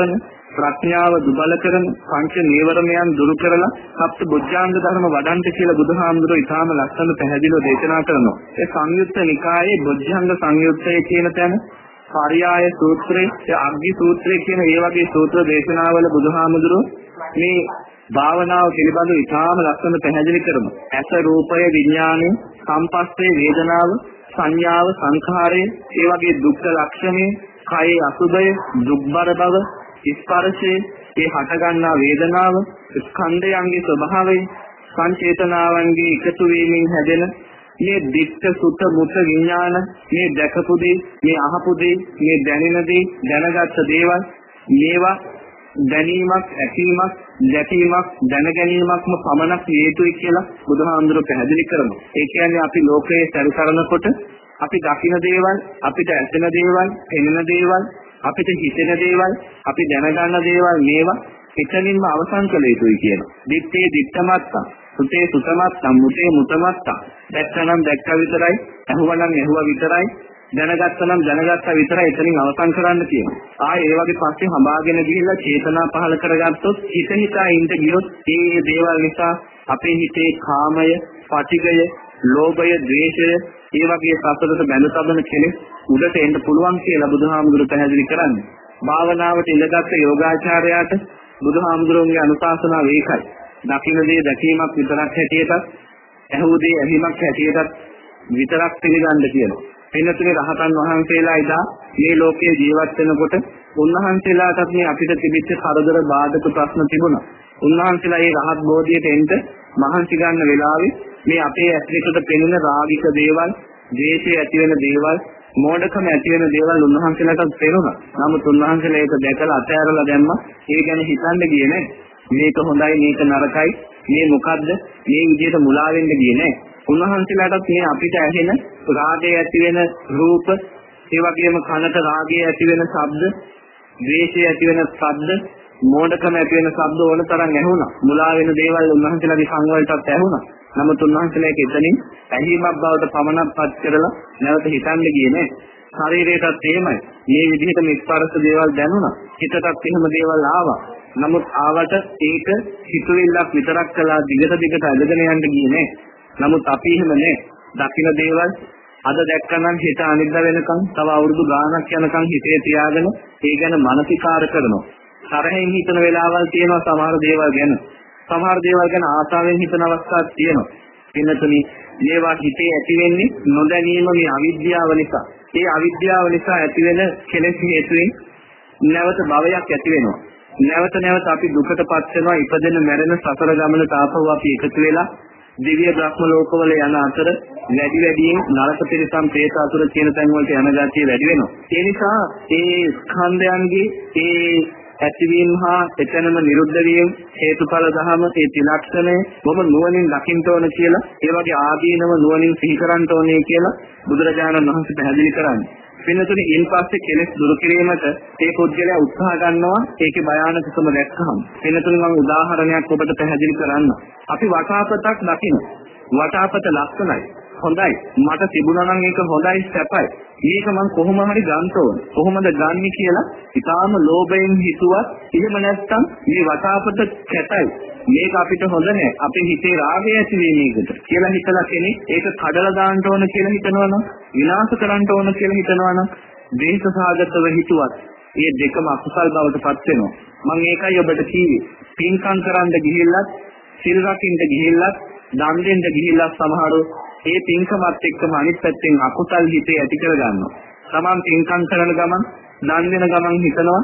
B: ප්‍රඥාව දුබල කරන පංච නීවරණයන් දුරු කරලා සප්ත බොජ්ජංග ධර්ම වඩන්ට කියලා බුදුහාමුදුරුවෝ ඊටාම ලස්සන පැහැදිලිව දේශනා කරනවා. ඒ සංයුත්ත නිකායේ බොජ්ජංග සංයුත්තය කියන තැන පරියාය සූත්‍රයේ අග්ගි සූත්‍රයේ කියන ඒ වගේ සූත්‍ර දේශනාවල බුදුහාමුදුරුවෝ මේ භාවනාව පිළිබඳව ඊටාම ලස්සන පැහැදිලි කරනවා. ඇස රූපය විඥානය සංපස්සේ වේදනාව සංඥාව සංඛාරය ඒ වගේ දුක්ඛ ලක්ෂණය කයේ අසුභය දුක්බර බව ස්පර්ශයේ ඒ හටගන්නා වේදනාව ස්කන්ධයන්ගේ ස්වභාවය සංචේතනාවන්ගේ එකතු වීමෙන් හැදෙන මේ දික්ක සුත මුත විඥාන මේ දැකපු දේ මේ අහපු දේ මේ දැනෙන දේ දැනගත් දේවල් මේවා දැනීමක් ඇසීමක් දැකීමක් දැනගැනීමක්ම පමණක් හේතුයි කියලා බුදුහාමුදුරුවෝ පැහැදිලි කරනවා. ඒ කියන්නේ අපි ලෝකයේ සැරිසරනකොට අපි දකින දේවල් අපිට ඇසෙන දේවල් පෙනෙන දේවල් අපිට හිතෙන දේවල් අපි දැනගන්න දේවල් මේවා එතනින්ම අවසන් කළ යුතුයි කියනවා. දිත්තේ දිත්තමත්තා සුතේ සුතමත්තා මුතේ මුතමත්තා දැක්කනම් දැක්ක විතරයි ඇහුවනම් ඇහුවා විතරයි දැනගත්තනම් දැනගත්තා විතරයි එතනින් අවසන් කරන්න කියනවා. ආයේ ඒ වගේ පස්සේ හඹාගෙන ගිහිල්ලා චේතනා පහල කරගත්තොත් හිත හිතා ඉඳ ගියොත් මේ දේවල් නිසා අපේ හිතේ කාමය, පටිඝය, ලෝභය, ද්වේෂය ඒ වගේ සතරට බැඳ තබන කෙනෙක් උඩට එන්න පුළුවන් කියලා බුදුහාමුදුරුවෝ පැහැදිලි කරන්නේ. භාවනාවට ඉඳගත් යෝගාචාරයාට බුදුහාමුදුරුවෝගේ අනුශාසනාව ඒකයි. දකින්න දේ දැකීමක් විතරක් හැටියට, ඇහුව දේ ඇහිමක් හැටියට විතරක් පිළිගන්න කියනවා. එන්නතුනේ රහතන් වහන්සේලා ඉදා මේ ලෝකයේ ජීවත් වෙනකොට උන්වහන්සේලාටත් මේ අපිට තිබිච්ච කරදර බාධක ප්‍රශ්න තිබුණා. උන්වහන්සේලා මේ රහත් බෝධියට එන්න මහන්සි ගන්න වෙලාවේ මේ අපේ ඇතුළත පෙනෙන රාගික දේවල්, ද්වේෂය ඇති වෙන දේවල්, මෝඩකම ඇති වෙන දේවල් උන්වහන්සේලාට පෙනුණා. නමුත් උන්වහන්සේලා ඒක දැකලා අතහැරලා දැම්මා. ඒ ගැන හිතන්න ගියේ නෑ. මේක හොඳයි, මේක නරකයි, මේ මොකද්ද? මේ විදිහට මුලා වෙන්න ගියේ නෑ. උන්වහන්සේලාටත් මේ අපිට ඇහෙන රාගය ඇති වෙන රූප, ඒ වගේම කනට රාගය ඇති වෙන ශබ්ද, ද්වේෂය ඇති වෙන ශබ්ද, මෝඩකම ඇති වෙන ශබ්ද ඕන තරම් ඇහුණා. මුලා වෙන දේවල් උන්වහන්සේලාගේ කන් වලටත් ඇහුණා. නමුත් උන්වහන්සේලා ඒක එතනින් ඇහිමක් බවට පමණක් පත් කරලා නැවත හිතන්න ගියේ නෑ. ශරීරයටත් එහෙමයි. මේ විදිහට මේ ස්පර්ශ දේවල් දැනුණා. හිතටත් එහෙම දේවල් ආවා. නමුත් ආවට ඒක හිතුවිල්ලක් විතරක් කළා, දිගට දිගට අදගෙන යන්න ගියේ නෑ. නමුත් අපි එහෙම නෑ. දකින්න දේවල් අද දැක්කනම් හිත අනිද්දා වෙනකන් තව අවුරුදු ගාණක් යනකන් හිතේ තියාගෙන ඒ ගැන මානසිකාර කරනවා. තරහෙන් හිතන වෙලාවල් තියෙනවා සමහර දේවල් ගැන. සමහර දේවල් ගැන ආසාවෙන් හිතන අවස්ථාවක් තියෙනවා. පින්නතුනි මේවා හිතේ ඇති වෙන්නේ නොදැනීම මේ අවිද්‍යාව නිසා. ඒ අවිද්‍යාව නිසා ඇති වෙන කෙලෙස් හේතුවෙන් නැවත භවයක් ඇති වෙනවා. නැවත නැවත අපි දුකටපත් වෙනවා. ඉපදෙන මැරෙන සතර ගමන තාපව අපි එකතු වෙලා දිව්‍ය බ්‍රහ්ම ලෝකවල යන අතර වැඩි වැඩියෙන් නරක පිරිසම් പ്രേත අසුර කියන තැන් වලට යන ගැතිය වැඩි වෙනවා. ඒ නිසා ඒ ස්කන්ධයන්ගේ ඒ ඇතිවීම හා එතනම නිරුද්ධ වීම හේතුඵල ධම ඒ ත්‍රිලක්ෂණය බොම නුවණින් දකින්න ඕන කියලා, ඒ වගේ ආදීනව නුවණින් සිහි කරන්න ඕනේ කියලා බුදුරජාණන් වහන්සේ පැහැදිලි කරන්නේ. වෙනතුනේ ඉන් පස්සේ කෙලෙස් දුරු කිරීමට ඒ පුද්ගලයා උත්සාහ ගන්නවා. ඒකේ භයානකකම දැක්කහම වෙනතුනේ මම උදාහරණයක් ඔබට පැහැදිලි කරන්න. අපි වටාපතක් දකින්න. වටාපත ලක්ෂණයි, හොඳයි, මට තිබුණා නම් ඒක හොඳයි, සැපයි. මේක මම කොහොම හරි ගන්න ඕන. කොහොමද ගන්නෙ කියලා ඊටාම ලෝභයෙන් හිතුවත් එහෙම නැත්නම් මේ වටාපත කැතයි, මේක අපිට හොඳ නෑ, අපේ හිතේ රාගය ඇති වෙන්නේකට කියලා හිතලා කෙනෙක් ඒක කඩලා දාන්න ඕන කියලා හිතනවනම්, විනාශ කරන්න ඕන කියලා හිතනවනම්, දේශ සාගතව හිතුවත් මේ දෙකම අකුසල් බවට පත් වෙනවා. මම ඒකයි ඔබට කිව්වේ. පින්කම් කරන්න ගිහිල්ලත්, සිල් රකින්න ගිහිල්ලත්, දන් දෙන්න ගිහිල්ලත් සමහරව ඒ පින්කමත් එක්කම අනිත් පැත්තෙන් අකුසල් හිතේ ඇති කර ගන්නවා. තමන් පින්කම් කරන ගමන්, දන් දෙන ගමන් හිතනවා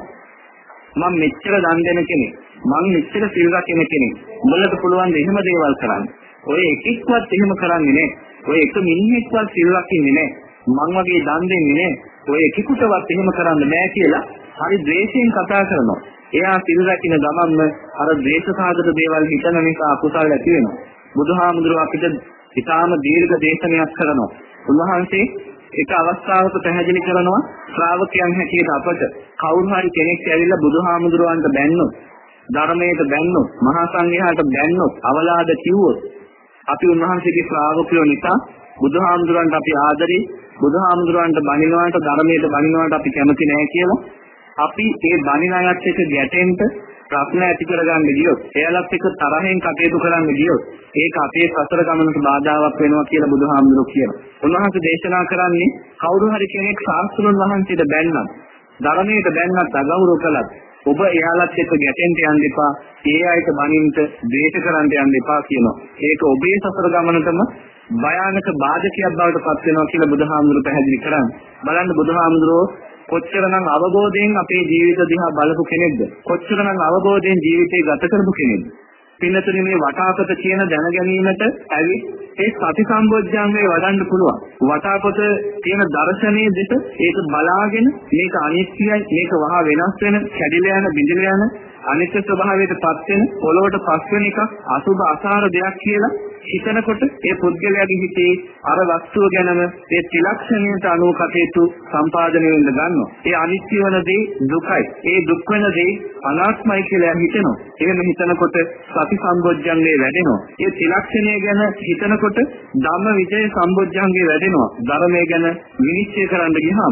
B: මම මෙච්චර දන් දෙන කෙනෙක්, මම මෙච්චර සිල් රකින්න කෙනෙක්, උඹලට පුළුවන් ද එහෙම දේවල් කරන්න? ඔය එකෙක්වත් එහෙම කරන්නේ නැහැ. ඔය එක මිනිහෙක්වත් සිල් රකින්නේ නැහැ. මං වගේ දන් දෙන්නේ නැහැ. ඔය එකෙකුටවත් එහෙම කරන්න බෑ කියලා හරි ද්වේෂයෙන් කතා කරනවා. එයා සිල් රකින්න ගමන්ම අර ද්වේෂ සාගත දේවල් හිතන නිසා අකුසල් ඇති වෙනවා. බුදුහාමුදුරුවෝ අපිට ඊටාම දීර්ඝ දේශනයක් කරනවා. උන්වහන්සේ එක අවස්ථාවක පැහැදිලි කරනවා ශ්‍රාවකයන් හැටියට අපට කවුරු හරි කෙනෙක් ඇවිල්ලා බුදුහාමුදුරුවන්ට බැන්නොත්, ධර්මයට බැන්නොත්, මහා සංඝයාට බැන්නොත්, අවලාද කිව්වොත් අපි උන්වහන්සේගේ ශ්‍රාවකයෝ නිසා බුදුහාමුදුරුවන්ට අපි ආදරේ, බුදුහාමුදුරුවන්ට බණිනවාට, ධර්මයට බණිනවාට අපි කැමති නැහැ කියලා අපි ඒ බණින අයත් එක්ක ගැටෙන්න ප්‍රශ්න ඇති කරගන්න ගියොත්, එයාලත් එක්ක තරහෙන් කටයුතු කරන්න ගියොත්, ඒක අපේ සසර ගමනට බාධාවක් වෙනවා කියලා බුදුහාමුදුරුවෝ කියනවා. උන්වහන්සේ දේශනා කරන්නේ කවුරු හරි කෙනෙක් ශාස්ත්‍රඥ වහන්සේට බැන්නත්, ධර්මයට බැන්නත්, අගෞරව කළත් ඔබ එයාලත් එක්ක ගැටෙන්න යන්න එපා. ඒ අයට බනින්ට ද්වේෂ කරන්න යන්න එපා කියනවා. ඒක ඔබේ සසර ගමනටම භයානක බාධකයක් බවට පත් වෙනවා කියලා බුදුහාමුදුරුවෝ පැහැදිලි කරන්නේ. බලන්න බුදුහාමුදුරුවෝ කොච්චරනම් අවබෝධයෙන් අපේ ජීවිත දිහා බලපු කෙනෙක්ද? කොච්චරනම් අවබෝධයෙන් ජීවිතේ ගත කරපු කෙනෙක්ද? පින්නතුනි මේ වටාපත කියන දැන ගැනීමට ඇවි ඒ සති සම්බොජ්ජංගේ වඩන්න පුළුවන්. වටාපත තියෙන දර්ශනයේ දෙස ඒක බලාගෙන මේක අනිත්‍යයි, මේක වහා වෙනස් වෙන, කැඩිලා යන, බිඳිලා යන, අනිත්‍ය ස්වභාවයට පත් වෙන, පොළොවට පස් වෙන එක අසුභ අසාර දෙයක් කියලා හිතනකොට ඒ පුද්ගලයාගේ හිතේ අර වස්තුව ගැනම ඒ ත්‍රිලක්ෂණයට අනුව කටයුතු සම්පාදනය වෙන්න ගන්නවා. ඒ අනිත්‍ය වන දේ දුකයි. ඒ දුක් වෙන දේ අනාත්මයි කියලා හිතෙනවා. එහෙම හිතනකොට සති සම්බොජ්ජංගේ වැඩෙනවා. ඒ ත්‍රිලක්ෂණය ගැන හිතනකොට ධම්ම විජය සම්බොජ්ජංගේ වැඩෙනවා. ධර්මය ගැන විනිශ්චය කරන්න ගියාම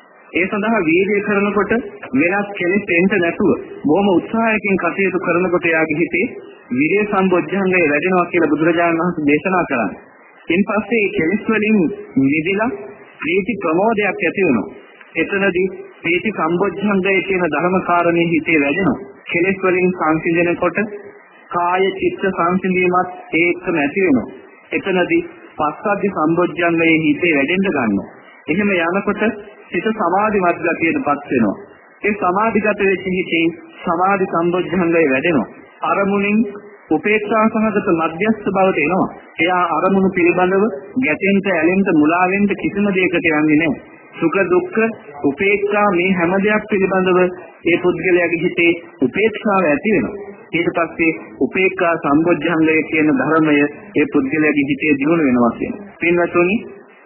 B: ඒ සඳහා වීර්යය කරනකොට වෙනස් කෙලෙස් දෙන්න නැතුව බොහොම උත්සාහයකින් කටයුතු කරනකොට යාගේ හිතේ විරිය සම්බොජ්ජංගය වැඩෙනවා කියලා බුදුරජාණන් වහන්සේ දේශනා කරන්නේ. ඉන් පස්සේ මේ කෙලෙස් වලින් නිදිලා ප්‍රීති ප්‍රමෝදයක් ඇති වෙනවා. එතනදී ප්‍රීති සම්බොජ්ජංගය කියන ධර්ම කාරණේ හිතේ වැඩෙනවා. කෙලෙස් වලින් සංසිඳනකොට කාය චිත්ත සංසිඳීමත් ඒකම ඇති වෙනවා. එතනදී පස්සද්ධි සම්බොජ්ජංගයේ හිතේ වැඩෙන්න ගන්නවා. එහෙම යනකොට හිත සමාධිමත් ගතියටපත් වෙනවා. ඒ සමාධිගත වෙච්ච හිතේ සමාධි සම්බොජ්ජංගය වැඩෙනවා. අරමුණින් උපේක්ෂා සහගත මධ්‍යස්ථ බවට එනවා. එයා අරමුණු පිළිබඳව ගැටෙන්න, ඇලෙන්න, මුලා වෙන්න කිසිම දෙයකට යන්නේ නැහැ. සුඛ දුක්ඛ උපේක්ෂා මේ හැම දෙයක් පිළිබඳව ඒ පුද්ගලයාගේ හිතේ උපේක්ෂාව ඇති වෙනවා. ඊට පස්සේ උපේක්ඛා සම්බොජ්ජංගය කියන ධර්මය ඒ පුද්ගලයාගේ හිතේ දිනු වෙනවා කියන්නේ. පින්වතුනි,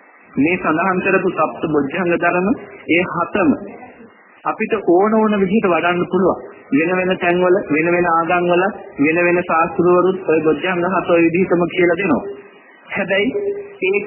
B: මේ සඳහන් කරපු සප්ත බොජ්ජංග ධර්ම ඒ හතම අපිට ඕන ඕන විදිහට වඩන්න පුළුවන්. වෙන වෙන තැන්වල, වෙන වෙන ආගම් වල, වෙන වෙන ශාස්ත්‍රවරුත් ඔය බොජ්ජංග හත ඔය විදිහටම කියලා දෙනවා. හැබැයි ඒක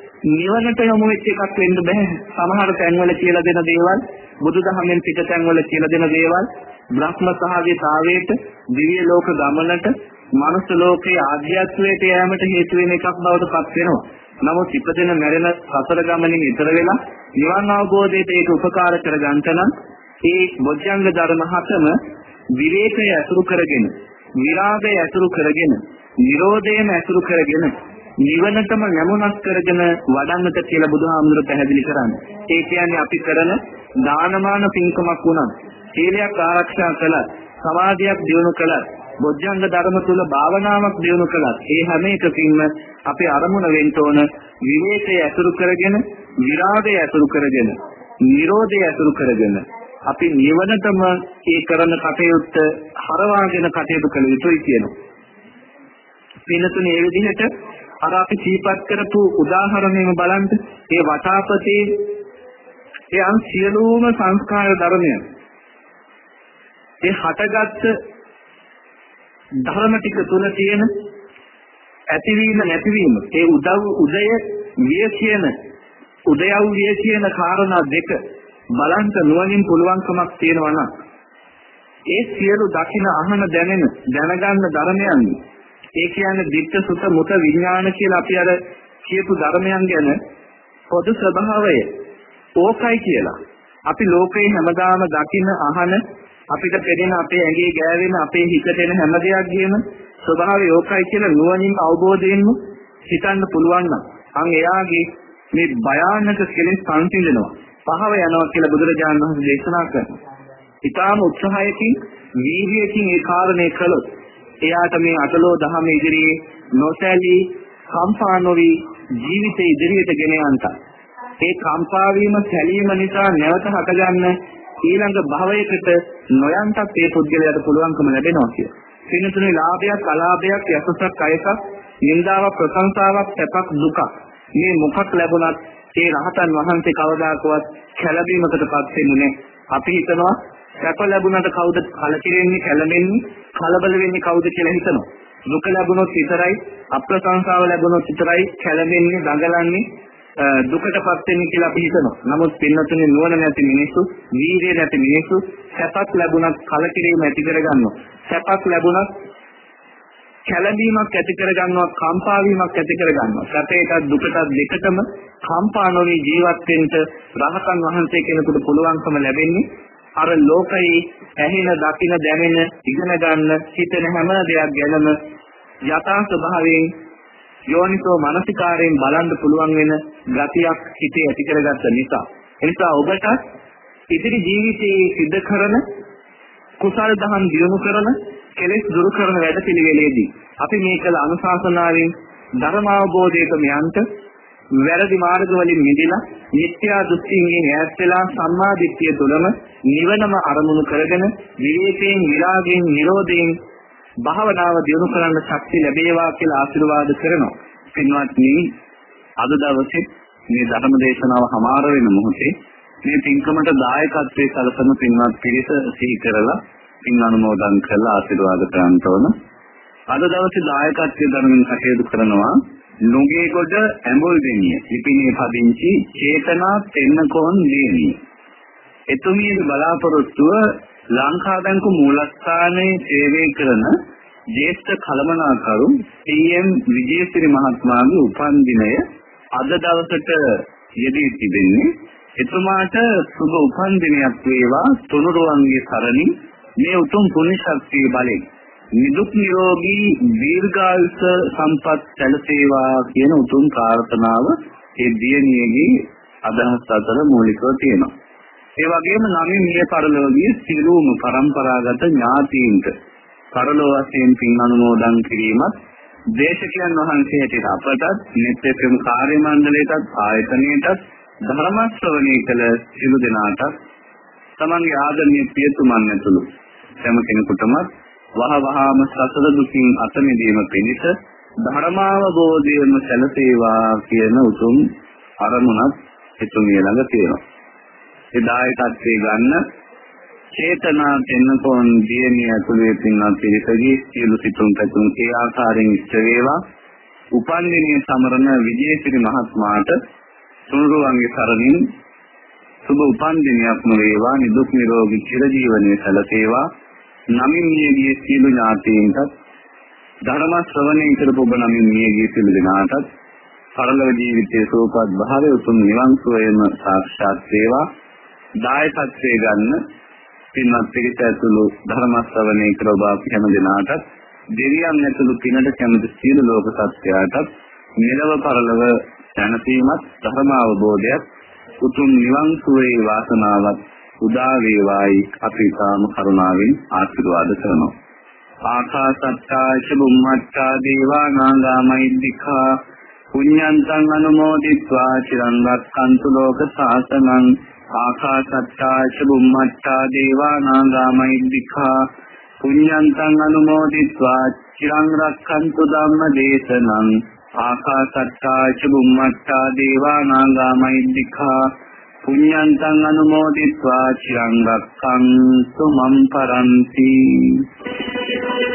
B: නිවනට යොමු වෙච්ච එකක් වෙන්න බෑ. සමහර තැන්වල කියලා දෙන දේවල්, බුදුදහමෙන් පිට තැන්වල කියලා දෙන දේවල්, බ්‍රහ්ම සහගතාවයට, දිව්‍ය ලෝක ගමනට, මනුස්ස ලෝකයේ ආධ්‍යාත්මයට යෑමට හේතු වෙන එකක් බවට පත් වෙනවා. නමුත් ඉපදෙන මැරෙන සසර ගමනින් ඈතර වෙලා නිවන් අවබෝධයට ඒක උපකාර කර ගන්නට නම් ඒ බොජ්ජංග ධර්ම හතම විවේකය අසුරු කරගෙන, විරාගය අසුරු කරගෙන, නිරෝධයම අසුරු කරගෙන, නිවනටම යමුණක් කරගෙන වඩන්නට කියලා බුදුහාමුදුරුවෝ පැහැදිලි කරන්නේ. ඒ කියන්නේ අපි කරන දානමාන පින්කමක් වුණත්, සීලයක් ආරක්ෂා කළත්, සමාධියක් දියුණු කළත්, බොජ්ජංග ධර්ම තුල භාවනාවක් දියුණු කළත්, ඒ හැම එකකින්ම අපේ අරමුණ වෙන්න ඕන විවේකය අසුරු කරගෙන, විරාගය අසුරු කරගෙන, නිරෝධය අසුරු කරගෙන අපි නිවනටම ඒ කරන කටයුත්ත හරවාගෙන කටයුතු කළ යුතුයි කියනවා. පින්නතුනේ මේ විදිහට අර අපි සිහිපත් කරපු උදාහරණයම බලන්න. ඒ වටාපතේ ඒ අන් සියලුම සංස්කාර ධර්මයන් ඒ හටගත් ධර්ම ටික තුල තියෙන ඇතිවීම නැතිවීම, ඒ උදව් උදය විය කියන උදයව් විය කියන කාරණා දෙක බලන්න නුවණින් පුළුවන්කමක් තියෙනවා නම් ඒ සියලු දකින අහන දැනෙන දැනගන්න ධර්මයන්, ඒ කියන්නේ දිට්ඨ සුත මුත විඥාන කියලා අපි අර කියපු ධර්මයන් ගැන පොදු ස්වභාවය ඕකයි කියලා. අපි ලෝකේ හැමදාම දකින අහන අපිට පෙනෙන අපේ ඇඟේ ගෑවෙන අපේ හිතට එන හැම දෙයක් ගේම ස්වභාවය ඕකයි කියලා නුවණින් අවබෝධයෙන්ම හිතන්න පුළුවන් නම් අන් එයාගේ මේ භයානක කෙලෙස් සංසිඳනවා, පහව යනවා කියලා බුදුරජාණන් වහන්සේ දේශනා කරනවා. ඊටාම උත්සාහයකින්, වීර්යයකින් ඒ කාරණේ කළොත් එයාට මේ අතලෝ දහම ඉදිරියේ නොසැලී කම්පා නොවි ජීවිතේ ඉදිරියට ගෙන යන්නට. ඒ කම්පා වීම, සැලීම නිසා නැවත හටගන්න ඊළඟ භවයකට නොයන්ටත් ඒ පුද්ගලයාට පුළුවන්කම ලැබෙනවා කිය. සිනතුනේ ලාභයක්, අලාභයක්, යසසක්, අයසක්, නින්දාවක්, ප්‍රශංසාවක්, සැපක්, දුකක් මේ මොකක් ලැබුණත් ඒ රහතන් වහන්සේ කවදාකවත් කැළඹීමකටපත් වෙන්නේ නැහැ. අපි හිතනවා සැප ලැබුණාට කවුද කලකිරෙන්නේ, කැළඹෙන්නේ, කලබල වෙන්නේ කවුද කියලා හිතනවා. දුක ලැබුණොත් විතරයි, අප්‍රශංසාව ලැබුණොත් විතරයි කැළඹෙන්නේ, දඟලන්නේ, දුකටපත් වෙන්නේ කියලා අපි හිතනවා. නමුත් පින්නතුනේ නුවණ නැති මිනිස්සු, වීර්යය නැති මිනිස්සු, සැපක් ලැබුණත් කලකිරීම ඇති කරගන්නවා. සැපක් ලැබුණත් කැළඹීමක් ඇති කරගන්නවා, කම්පා වීමක් ඇති කරගන්නවා. සැපේටත් දුකටත් දෙකටම කම්පා නොවි ජීවත් වෙන්න රහතන් වහන්සේ කෙනෙකුට පුළුවන්කම ලැබෙන්නේ අර ලෝකයේ ඇහෙන, දකින, දැනෙන, ඉගෙන ගන්න, හිතෙන හැම දෙයක් ගැනම යථා ස්වභාවයෙන් යෝනිසෝ මනසිකාරයෙන් බලන්න පුළුවන් වෙන ගතියක් හිතේ ඇති කරගත්ත නිසා. එනිසා ඔබට ඉදිරි ජීවිතයේ සිද්ධ කරන කුසල දහම් දියුණු කරන, කෙලෙස් දුරු කරන වැඩ පිළිවෙලේදී අපි මේ කළ අනුශාසනාවෙන් ධර්ම අවබෝධයට මෙයන්ට වැරදි මාර්ග වලින් මිදලා මිත්‍යා දෘෂ්ටියෙන් ඈත් වෙලා සම්මා දිට්ඨිය තුළම නිවනම අරමුණු කරගෙන විවේකයෙන්, විරාගයෙන්, නිරෝධයෙන් භාවනාව දියුණු කරන්න ශක්තිය ලැබේවා කියලා ආශිර්වාද කරනවා. පින්වත්නි, අද දවසේ මේ ධර්ම දේශනාව හමාර වෙන මොහොතේ මේ පින්කමට දායකත්වයේ සැලසෙන පින්වත් පිරිස සිහි කරලා පින් අනුමෝදන් කරලා ආශිර්වාද කරන්න ඕන. අද දවසේ දායකත්වයේ ධර්මයෙන් කටයුතු කරනවා නුගේගොඩ ඇඹුල් දෙනිය ලිපිනේ පදිංචි චේතනා තෙන්නකෝන් දියණිය. එතුමියගේ බලාපොරොත්තුව ලංකා බැංකු මූලස්ථානයේ සේවය කරන ජ්‍යෙෂ්ඨ කළමනාකරු ටී.එම්. විජේසිරි මහත්මයාගේ උපන් දිනය අද දවසට යෙදී තිබෙන්නේ. එතුමාට සුබ උපන් දිනයක් වේවා. තුනුරුවන්ගේ සරණින් මේ උතුම් පුණ්‍ය ශක්තිය බලයෙන් නිදුක් නිරෝගී දීර්ඝායුෂ සම්පත් සැලසේවා කියන උතුම් ප්‍රාර්ථනාව ඒ දියණියගේ අදහස් අතර මූලිකව තියෙනවා. ඒ වගේම නමින් මිය පරලෝකීය සියලුම පරම්පරාගත ඥාතීන්ට පරලෝ වශයෙන් පින් අනුමෝදන් කිරීමත් දේශකයන් වහන්සේ හැටියට අපටත් නෙත් එෆ් එම් කාර්ය මණ්ඩලයටත් ආයතනයටත් ධර්ම ශ්‍රවණය කළ සියලු දෙනාට තමන්ගේ ආදරණීය පියතුමන් ඇතුළු හැම කෙනෙකුටම වහ වහාම සසර දුකින් අත මිදීම පිණිස ධර්මාවබෝධයම සැලසේවා කියන උතුම් අරමුණක් එතුමිය ළඟ තියෙනවා. ඒ දායකත්වයේ ගන්න චේතනා තෙන්නකෝන් දියණිය ඇතුළේ පින්වත් පිරිසගේ සියලු සිතුම් පැතුම් ඒ ආකාරයෙන් ඉෂ්ට වේවා. උපන් දිනයේ සමරන විජේසිරි මහත්මයාට තුනුරුවන්ගේ සරණින් සුබ උපන් දිනයක්ම වේවා. නිදුක් නිරෝගී චිරජීවනයේ සැලසේවා. නමින් මියගිය සියලු ඥාතීන්ටත් ධර්ම ශ්‍රවණය කරපු ඔබ නමින් මියගිය සියලු දෙනාටත් පරලොව ජීවිතයේ සෝපත් භාවයේ උතුම් නිවන් සුවයම සාක්ෂාත් වේවා. දායකත්වයේ ගන්න පින්වත් පිරිස ඇතුළු ධර්ම ශ්‍රවණය කර ඔබ හැම දෙනාටත් දෙවියන් ඇතුළු පිනට කැමති සියලු ලෝක සත්‍යයටත් මෙලව පරලොව දැනසීමත් ධර්ම අවබෝධයත් උතුම් නිවන් සුවේ වාසනාවත් උදා වේවායි අපි සාම කරුණාවෙන් ආශිර්වාද කරනවා. ආකාසත්තා චුම්මත්තා දේවා නාගා මහිද්దికා පුඤ්ඤන්තං අනුමෝදිත්වා චිරන් රක්ඛන්තු ලෝක සාසනං. ආකාසත්තා චුම්මත්තා දේවා නාගා මහිද්దికා පුඤ්ඤන්තං අනුමෝදිත්වා චිරන් රක්ඛන්තු ධම්ම දේශනං. ආකාසත්තා චුම්මත්තා දේවා නාගා මහිද්దికා පුඤ්ඤන්තං අනුමෝදිත්වා චිරං රක්ඛන්තු මම් පරන්ති.